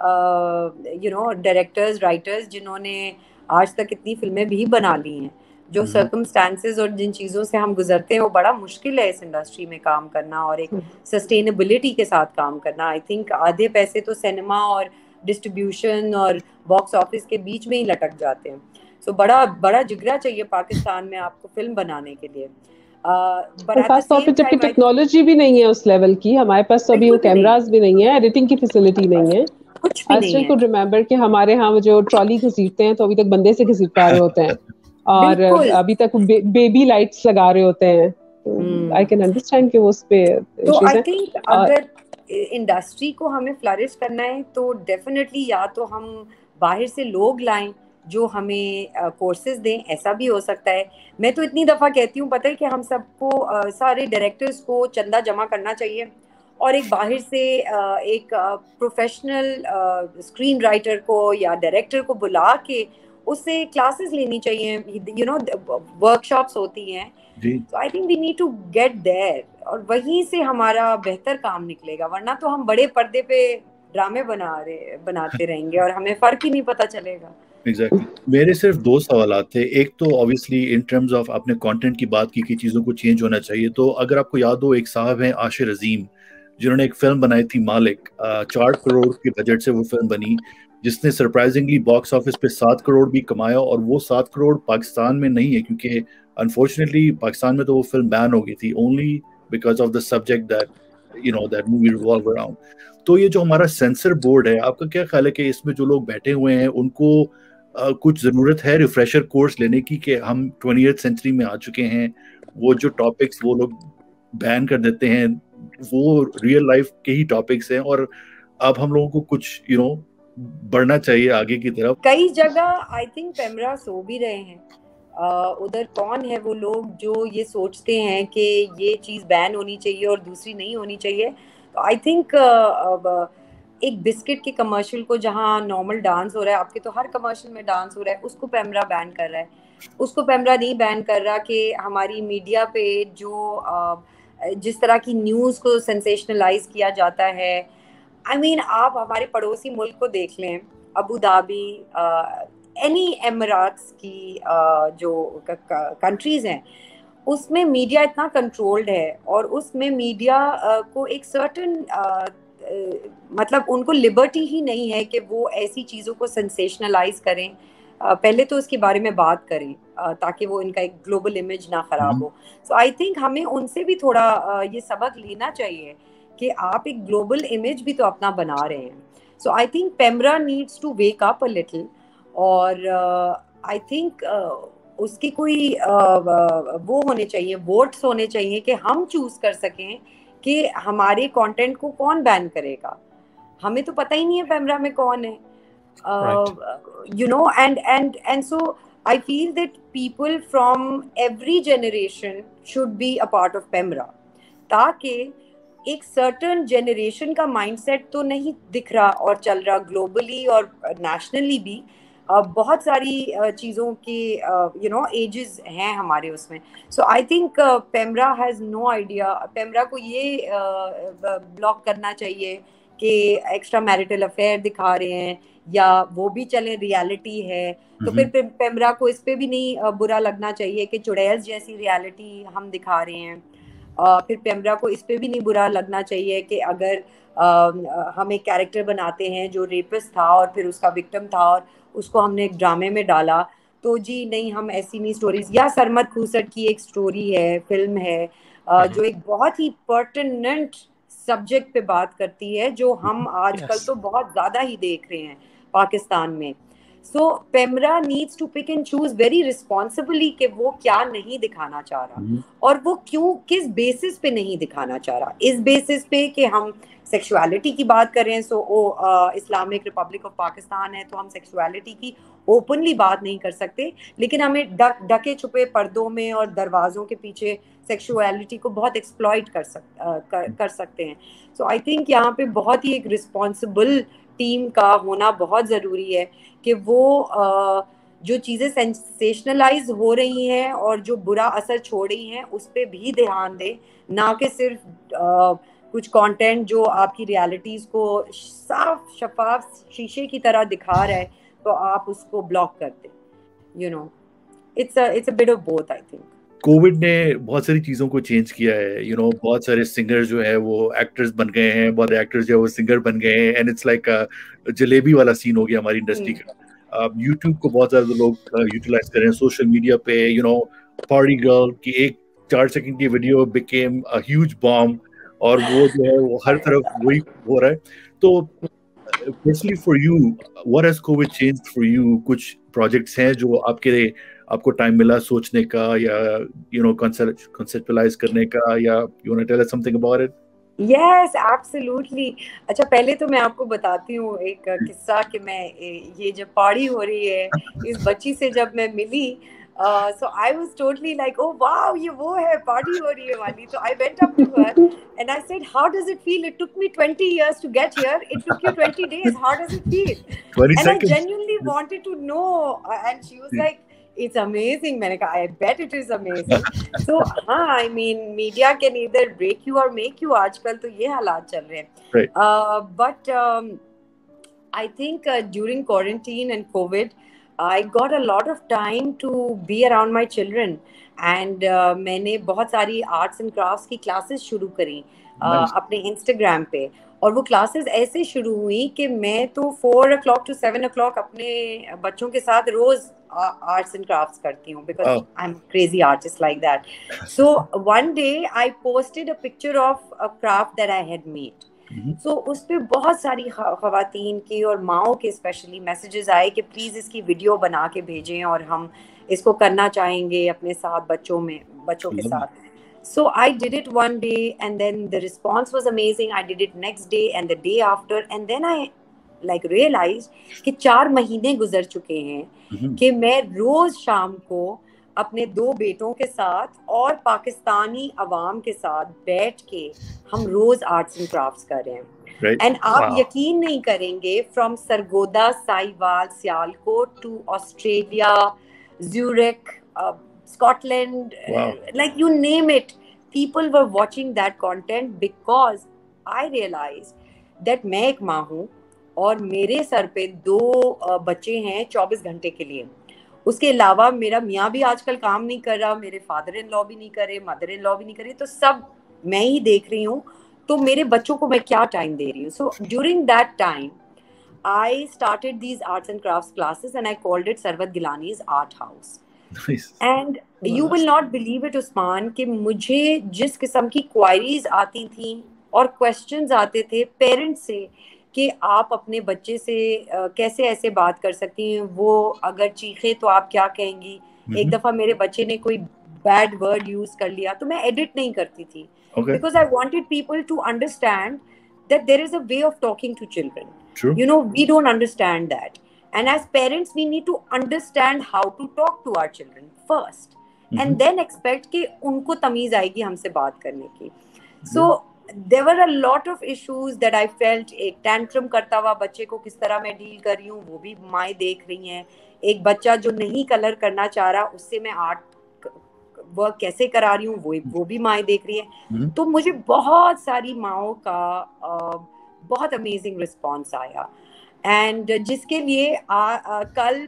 ڈائریکٹرز، رائٹرز جنہوں نے آج تک اتنی فلمیں بھی بنا لی ہیں. جو سرکمسٹانسز اور جن چیزوں سے ہم گزرتے ہیں وہ بڑا مشکل ہے اس انڈسٹری میں کام کرنا اور ایک سسٹینیبلٹی کے ساتھ کام کرنا. آئی تھنک آدھے پیسے تو سینما اور ڈسٹریبیوشن اور باکس آفس کے بیچ میں ہی لٹک جاتے ہیں. سو بڑا جگرا چاہیے پاکستان میں آپ کو فلم بنانے کے لیے. خاص طور پہ جبکہ ٹیکنالوجی بھی نہیں ہے اس لیول کی، ہمارے پاس تو ابھی وہ کیمراز بھی نہیں ہے، ایڈیٹنگ کی فیسلٹی نہیں ہے. کچھ بھی نہیں ہے. کو ریمبر کہ ہمارے ہاں جو ٹرالی گھسیٹتے ہیں تو ابھی تک بندے سے گھسیٹ پا رہے ہوتے ہیں اور ابھی تک بیبی لائٹس لگا رہے ہوتے ہیں. آئی کین انڈرسٹینڈ کہ وہ اس پہ تو ایشوز آئی ہیں. تھنک اگر انڈسٹری کو ہمیں فلرش کرنا ہے تو ڈیفینیٹلی یا تو ہم باہر سے لوگ لائیں جو ہمیں کورسز دیں، ایسا بھی ہو سکتا ہے. میں تو اتنی دفعہ کہتی ہوں، پتہ ہے کہ ہم سب کو سارے ڈائریکٹرز کو چندہ جمع کرنا چاہیے اور ایک باہر سے ایک پروفیشنل اسکرین رائٹر کو یا ڈائریکٹر کو بلا کے اس سے کلاسز لینی چاہیے. ورک شاپس ہوتی ہیں. So I think we need to get there اور وہیں سے ہمارا بہتر کام نکلے گا، ورنہ تو ہم بڑے پردے پہ ڈرامے بناتے رہیں گے اور ہمیں فرق ہی نہیں پتہ چلے گا. ایگزیکٹلی. میرے صرف 2 سوالات تھے. ایک تو آبویسلی ان ٹرمز آف آپ نے کانٹینٹ کی بات کی کہ چیزوں کو چینج ہونا چاہیے، تو اگر آپ کو یاد ہو، ایک صاحب ہیں عاشر عظیم جنہوں نے ایک فلم بنائی تھی مالک، 4 کروڑ کے بجٹ سے وہ فلم بنی. جس نے سرپرائزنگلی باکس آفس پہ 7 کروڑ بھی کمایا, اور وہ 7 کروڑ پاکستان میں نہیں ہے, کیونکہ انفارچونیٹلی پاکستان میں تو وہ فلم بین ہو گئی تھی, only because of the subject that movie revolve around. تو یہ جو ہمارا سینسر بورڈ ہے, آپ کا کیا خیال ہے کہ اس میں جو لوگ بیٹھے ہوئے ہیں ان کو کچھ ضرورت ہے ریفریشر کورس لینے کی, کہ ہم 20th سینچری میں آ چکے ہیں, وہ جو ٹاپکس وہ لوگ بین کر دیتے ہیں وہ ریئل لائف کے ہی ٹاپکس ہیں, اور اب ہم لوگوں کو کچھ بڑھنا چاہیے آگے کی طرف. کئی جگہ آئی تھنک پیمرا سو بھی رہے ہیں. ادھر کون ہے وہ لوگ جو یہ سوچتے ہیں کہ یہ چیز بین ہونی چاہیے اور دوسری نہیں ہونی چاہیے. تو آئی تھنک ایک بسکٹ کے کمرشل کو جہاں نارمل ڈانس ہو رہا ہے, آپ کے تو ہر کمرشل میں ڈانس ہو رہا ہے, اس کو پیمرا بین کر رہا ہے. اس کو پیمرا نہیں بین کر رہا کہ ہماری میڈیا پہ جو جس طرح کی نیوز کو سینسیشنلائز کیا جاتا ہے. آئی مین آپ ہمارے پڑوسی ملک کو دیکھ لیں, ابو دھابی, اینی ایماراتس کی جو کنٹریز ہیں, اس میں میڈیا اتنا کنٹرولڈ ہے, اور اس میں میڈیا کو ایک سرٹن مطلب ان کو لبرٹی ہی نہیں ہے کہ وہ ایسی چیزوں کو سینسیشنلائز کریں. پہلے تو اس کے بارے میں بات کریں تاکہ وہ ان کا ایک گلوبل امیج نہ خراب ہو. سو آئی تھنک ہمیں ان سے بھی تھوڑا یہ سبق لینا چاہیے کہ آپ ایک گلوبل امیج بھی تو اپنا بنا رہے ہیں. So I think PEMRA needs to wake up a little, اور آئی تھنک اس کی کوئی وہ ہونے چاہیے, ووٹس ہونے چاہیے کہ ہم چوز کر سکیں کہ ہمارے کانٹینٹ کو کون بین کرے گا. ہمیں تو پتہ ہی نہیں ہے پیمرا میں کون ہے, and so I feel that people from every generation should be a part of PEMRA, تاکہ ایک سرٹن جنریشن کا مائنڈ سیٹ تو نہیں دکھ رہا اور چل رہا گلوبلی اور نیشنلی بھی. بہت ساری چیزوں کے ایجز ہیں ہمارے اس میں. So I think PEMRA has no idea. PEMRA کو یہ بلاک کرنا چاہیے کہ ایکسٹرا میرٹل افیئر دکھا رہے ہیں, یا وہ بھی چلے ریالٹی ہے, تو پھر پیمرا کو اس پہ بھی نہیں برا لگنا چاہیے کہ چڑیل جیسی ریالٹی ہم دکھا رہے ہیں. پھر پیمرا کو اس پہ بھی نہیں برا لگنا چاہیے کہ اگر ہم ایک کیریکٹر بناتے ہیں جو ریپسٹ تھا اور پھر اس کا وکٹم تھا اور اس کو ہم نے ایک ڈرامے میں ڈالا, تو جی نہیں ہم ایسی نہیں سٹوریز. یا سرمد کھوسٹ کی ایک سٹوری ہے, فلم ہے, جو ایک بہت ہی پرٹیننٹ سبجیکٹ پہ بات کرتی ہے, جو ہم آج کل تو بہت زیادہ ہی دیکھ رہے ہیں پاکستان میں. So PEMRA needs to pick and choose very responsibly کہ وہ کیا نہیں دکھانا چاہ رہا, اور وہ کیوں, کس بیسس پہ نہیں دکھانا چاہ رہا. اس بیسس پہ کہ ہم سیکشوالٹی کی بات کریں, so Islamic Republic of Pakistan ہے تو ہم سیکشوالٹی کی اوپنلی بات نہیں کر سکتے, لیکن ہمیں ڈکے چھپے پردوں میں اور دروازوں کے پیچھے سیکشوالٹی کو بہت ایکسپلائٹ کر سکتے ہیں. سو آئی تھنک یہاں پہ بہت ہی ایک رسپانسبل ٹیم کا ہونا بہت ضروری ہے کہ وہ جو چیزیں سینسیشنلائز ہو رہی ہیں اور جو برا اثر چھوڑ رہی ہیں اس پہ بھی دھیان دیں, نہ کہ صرف کچھ کانٹینٹ جو آپ کی ریالٹیز کو صاف شفاف شیشے کی طرح دکھا رہا ہے تو آپ اس کو بلاک کر دیں. It's a bit of both. I think COVID نے بہت ساری چیزوں کو چینج کیا ہے. بہت سارے سنگر جو ہے وہ ایکٹرز بن گئے ہیں, بہت ایکٹرز جو ہے وہ سنگر بن گئے ہیں, اینڈ اٹس لائک جلیبی والا سین ہو گیا ہماری انڈسٹری کا. یوٹیوب کو بہت زیادہ لوگ یوٹیلائز کر رہے ہیں, سوشل میڈیا پہ پارٹی گرل کی ایک 4 سیکنڈ کی video became a huge bomb, اور وہ جو ہے وہ ہر طرف وہی ہو رہا ہے. تو personally for you, what has COVID changed for you? کچھ پروجیکٹس ہیں جو آپ کو ٹائم ملا سوچنے کا, یا کنسپچوائز کرنے کا, یا you want to tell us something about it? Yes absolutely. اچھا پہلے تو میں آپ کو بتاتی ہوں ایک قصہ کہ میں یہ جب پارٹی ہو رہی ہے اس بچی سے جب میں ملی, so I was totally like, oh wow, یہ وہ ہے پارٹی ہو رہی ہے والی. So I went up to her and I said, how does it feel? It took me 20 years to get here. It took you 20 days. How does it feel? 20 and seconds. I genuinely wanted to know. And she was like, it's amazing. میں نے کہا I bet it is amazing. So ہاں I mean media can either break you or make you. آج کل تو یہ حالات چل رہے ہیں. But I think during quarantine and COVID I got a lot of time to be around my children, and میں نے بہت ساری آرٹس اینڈ کرافٹس کی کلاسز شروع کریں. اپنے انسٹاگرام پہ, اور وہ کلاسز ایسے شروع ہوئی کہ میں تو 4 o'clock to 7 o'clock اپنے بچوں کے ساتھ روز آرٹس اینڈ کرافٹس کرتی ہوں, because I am crazy artist like that. So one day I posted a picture of a craft that I had made. So اس پہ بہت ساری خواتین کی اور ماؤں کے اسپیشلی میسیجز آئے کہ پلیز اس کی ویڈیو بنا کے بھیجیں, اور ہم اس کو کرنا چاہیں گے اپنے ساتھ بچوں کے ساتھ. So I did it one day, and then the response was amazing. I did it next day and the day after, and then I like realized کہ 4 مہینے گزر چکے ہیں کہ میں روز شام کو اپنے 2 بیٹوں کے ساتھ اور پاکستانی عوام کے ساتھ بیٹھ کے ہم روز آرٹس اینڈ کرافٹس کر رہے ہیں. اینڈ آپ یقین نہیں کریں گے, from Sargodha, Sahiwal, Sialkot to Australia, Zurich, Scotland, like you name it, people were watching that content because I realized that میں ایک ماں ہوں اور میرے سر پہ 2 بچے ہیں 24 گھنٹے کے لیے. اس کے علاوہ میرا میاں بھی آج کل کام نہیں کر رہا, میرے فادر ان لا بھی نہیں کر رہے, مدر ان لا بھی نہیں کر رہے, تو سب میں ہی دیکھ رہی ہوں. تو میرے بچوں کو میں کیا ٹائم دے رہی ہوں؟ So during that time I started these arts and crafts classes and I called it Sarvat Gilani's Art House. Nice. And you will not believe it, Usman, کہ مجھے جس قسم کی کوائریز آتی تھیں اور کویسچنز آتے تھے پیرنٹس سے کہ آپ اپنے بچے سے کیسے ایسے بات کر سکتی ہیں, وہ اگر چیخے تو آپ کیا کہیں گی. ایک دفعہ میرے بچے نے کوئی بیڈ ورڈ یوز کر لیا تو میں ایڈٹ نہیں کرتی تھی, because I wanted people to understand that there is a way of talking to children. You know, we don't understand that. And as parents, we need to understand how to talk to our children first. And then expect کہ ان کو تمیز آئے گی ہم سے بات کرنے کی. So there were a lot of issues that I felt. ایک ٹینٹرم کرتا ہوا بچے کو کس طرح میں ڈیل کر رہی ہوں وہ بھی مائیں دیکھ رہی ہیں. ایک بچہ جو نہیں کلر کرنا چاہ رہا اس سے میں آرٹ ورک کیسے کرا رہی ہوں وہ بھی مائیں دیکھ رہی ہیں. تو مجھے بہت ساری ماؤں کا بہت امیزنگ رسپانس آیا, اینڈ جس کے لیے کل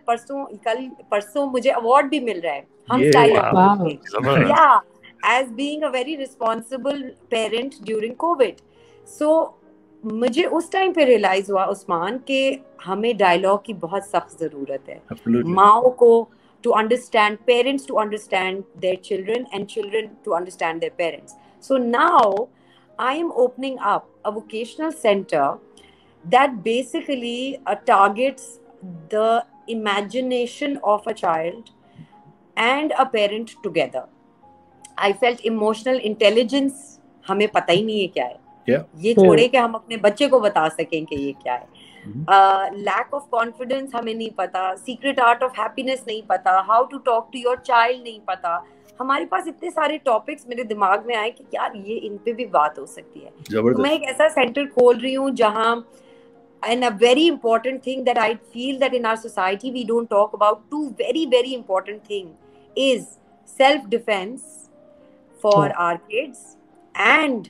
پرسوں مجھے اوارڈ بھی مل رہا ہے ہم style as being a very responsible parent during COVID. So مجھے اس ٹائم پہ ریئلائز ہوا عثمان کہ ہمیں ڈائلاگ کی بہت سخت ضرورت ہے. ماؤں کو to understand, parents to understand their children and children to understand their parents. So now I am opening up a vocational center that basically targets the imagination of a child and a parent together. I felt emotional intelligence ہمیں پتہ ہی نہیں ہے کیا ہے, یہ چھوڑے کہ ہم اپنے بچے کو بتا سکیں کہ یہ کیا ہے. لیک آف کانفیڈینس ہمیں نہیں پتا, سیکرٹ آرٹ آف ہیپینس نہیں پتا, how to talk to your child نہیں پتا. ہمارے پاس اتنے سارے ٹاپکس میرے دماغ میں آئے کہ یار یہ ان پہ بھی بات ہو سکتی ہے. تو میں ایک ایسا سینٹر کھول رہی ہوں جہاں and a very important thing that I feel that in our society we don't talk about, two very very important thing is self defense for our kids and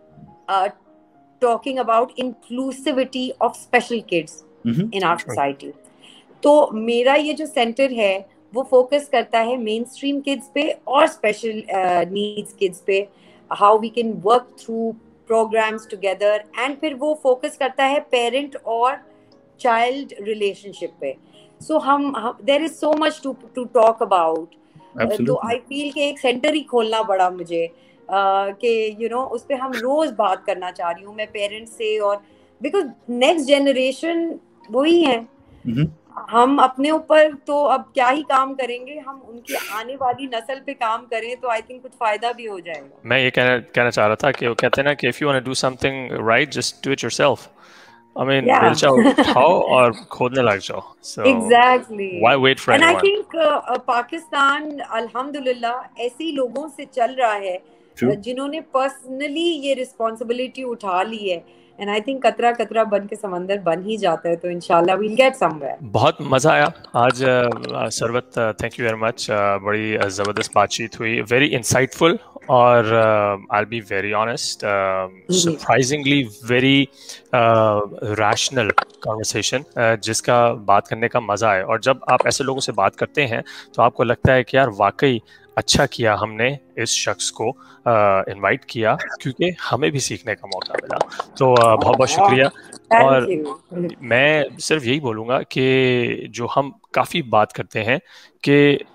talking about inclusivity of special kids in our society. تو میرا یہ جو centre ہے وہ focus کرتا ہے مین stream kids پہ اور اسپیشل نیڈس کڈس پہ, how we can work through programs together, and پھر وہ فوکس کرتا ہے پیرنٹ اور چائلڈ ریلیشن شپ پہ. سو ہم there is so much to talk about. تو آئی فیل کہ ایک سینٹر ہی کھولنا پڑا مجھے کہ یو نو اس پہ ہم روز بات کرنا چاہ رہی ہوں میں پیرنٹس سے, اور بیکاز نیکسٹ جنریشن وہی ہے. ہم اپنے اوپر تو اب کیا ہی کام کریں گے, ہم ان کی آنے والی نسل پہ کام کریں تو آئی تھنک کچھ فائدہ بھی ہو جائے گا. میں یہ کہنا چاہ رہا تھا کہ وہ کہتے ہیں نا کہ if you want to do something right, just do it yourself. I mean, بیلچا اٹھاؤ اور کھودنے لگ جاؤ. So exactly. Why wait for anyone? And I think Pakistan الحمدللہ ایسے لوگوں سے چل رہا ہے جنہوں نے پرسنلی یہ رسپانسبلٹی اٹھا لی ہے. And I think قطرہ قطرہ بن کے سمندر بن ہی جاتا ہے, تو انشاءاللہ we'll get somewhere. بہت مزہ آیا آج Sarwat, thank you very much. بڑی زبردست بات چیت ہوئی, ویری انسائٹفل, اور I'll be very honest, surprisingly very rational conversation, جس کا بات کرنے کا مزہ آئے. اور جب آپ ایسے لوگوں سے بات کرتے ہیں تو آپ کو لگتا ہے کہ یار واقعی اچھا کیا ہم نے اس شخص کو انوائٹ کیا کیونکہ ہمیں بھی سیکھنے کا موقع ملا. تو بہت بہت شکریہ. اور میں صرف یہی بولوں گا کہ جو ہم کافی بات کرتے ہیں کہ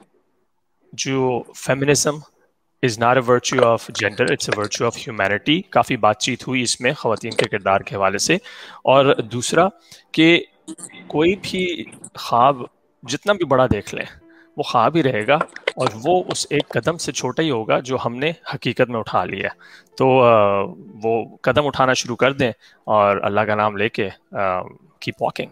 جو feminism is not a virtue of gender, it's a virtue of humanity. کافی بات چیت ہوئی اس میں خواتین کے کردار کے حوالے سے. اور دوسرا کہ کوئی بھی خواب جتنا بھی بڑا دیکھ لیں وہ خواب ہی رہے گا اور وہ اس ایک قدم سے چھوٹا ہی ہوگا جو ہم نے حقیقت میں اٹھا لیا. تو وہ قدم اٹھانا شروع کر دیں اور اللہ کا نام لے کے کیپ واکنگ.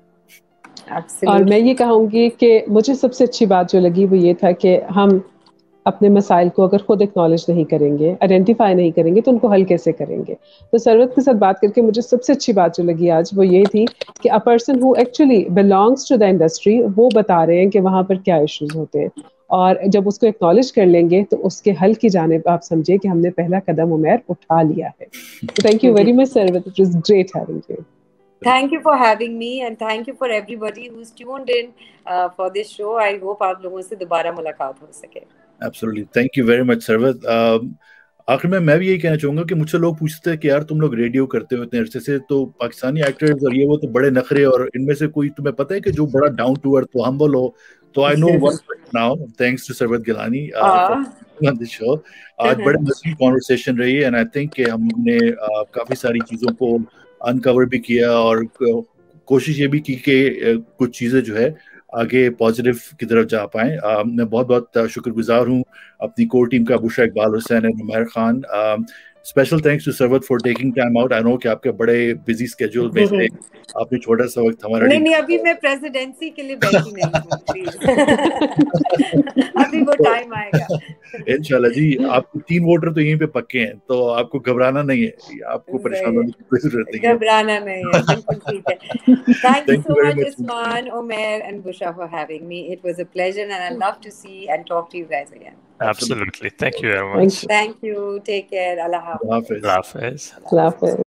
اور میں یہ کہوں گی کہ مجھے سب سے اچھی بات جو لگی وہ یہ تھا کہ ہم اپنے مسائل کو اگر خود اکنالج نہیں کریں گے, آئیڈینٹیفائی نہیں کریں گے, تو ان کو حل کیسے کریں گے. تو ثروت کے ساتھ بات کر کے مجھے سب سے اچھی بات جو لگی آج وہ یہ تھی کہ a person who actually belongs to the industry وہ بتا رہے ہیں کہ وہاں پر کیا ایشوز ہوتے ہیں, اور جب اس کو اکنالج کر لیں گے تو اس کے حل کی جانب آپ سمجھے کہ ہم نے پہلا قدم عمیر اٹھا لیا ہے. Thank you very much Sarwat, it was great having you. Thank you for having me and thank you for everybody who's tuned in for this show. I hope آپ لوگوں سے دوبارہ ملاقات ہو سکے. Absolutely. Thank you very much, Sarvat. آخر میں بھی یہی کہنا چاہوں گا کہ مجھ سے لوگ پوچھتے ہیں کہ یار تم لوگ ریڈیو کرتے ہو اتنے عرصے سے, تو پاکستانی ایکٹرز اور یہ وہ تو بڑے نخرے, اور ان میں سے کوئی تمہیں پتہ ہے کہ جو بڑا ڈاؤن ٹو ارتھ تو ہمبل ہو. تو I know one now, thanks to Sarvat Gilani on the show. آج بڑے مزید کانورسیشن رہی and I think کہ ہم نے کافی ساری چیزوں کو انکور بھی کیا اور کوشش یہ بھی کی کہ کچھ چیزیں جو ہے آگے پازیٹیو کی طرف جا پائیں. میں بہت بہت شکر گزار ہوں اپنی کور ٹیم کا, Bushra Iqbal Hussain and Umair Khan. Special thanks to Sarwat for taking time out. I know کہ آپ کے بڑے بزی اسکیڈول میں سے آپ نے چھوٹا سا وقت ہمارا نہیں ابھی میں پریزیڈنسی کے لیے بیٹھی نہیں ہوں, پلیز ابھی وہ ٹائم آئے گا انشاءاللہ. جی آپ 3 ووٹر تو یہیں پہ پکے ہیں, تو آپ کو گھبرانا نہیں ہے, آپ کو پریشان ہونے کی کوئی ضرورت نہیں ہے, گھبرانا نہیں ہے, بالکل ٹھیک ہے. Thank you so much Usman, Umair and Bushra for having me. It was a pleasure and I love to see and talk to you guys again. Absolutely. Thank you very much. Thank you. Take care. Allah Hafiz. Allah Hafiz. Allah Hafiz.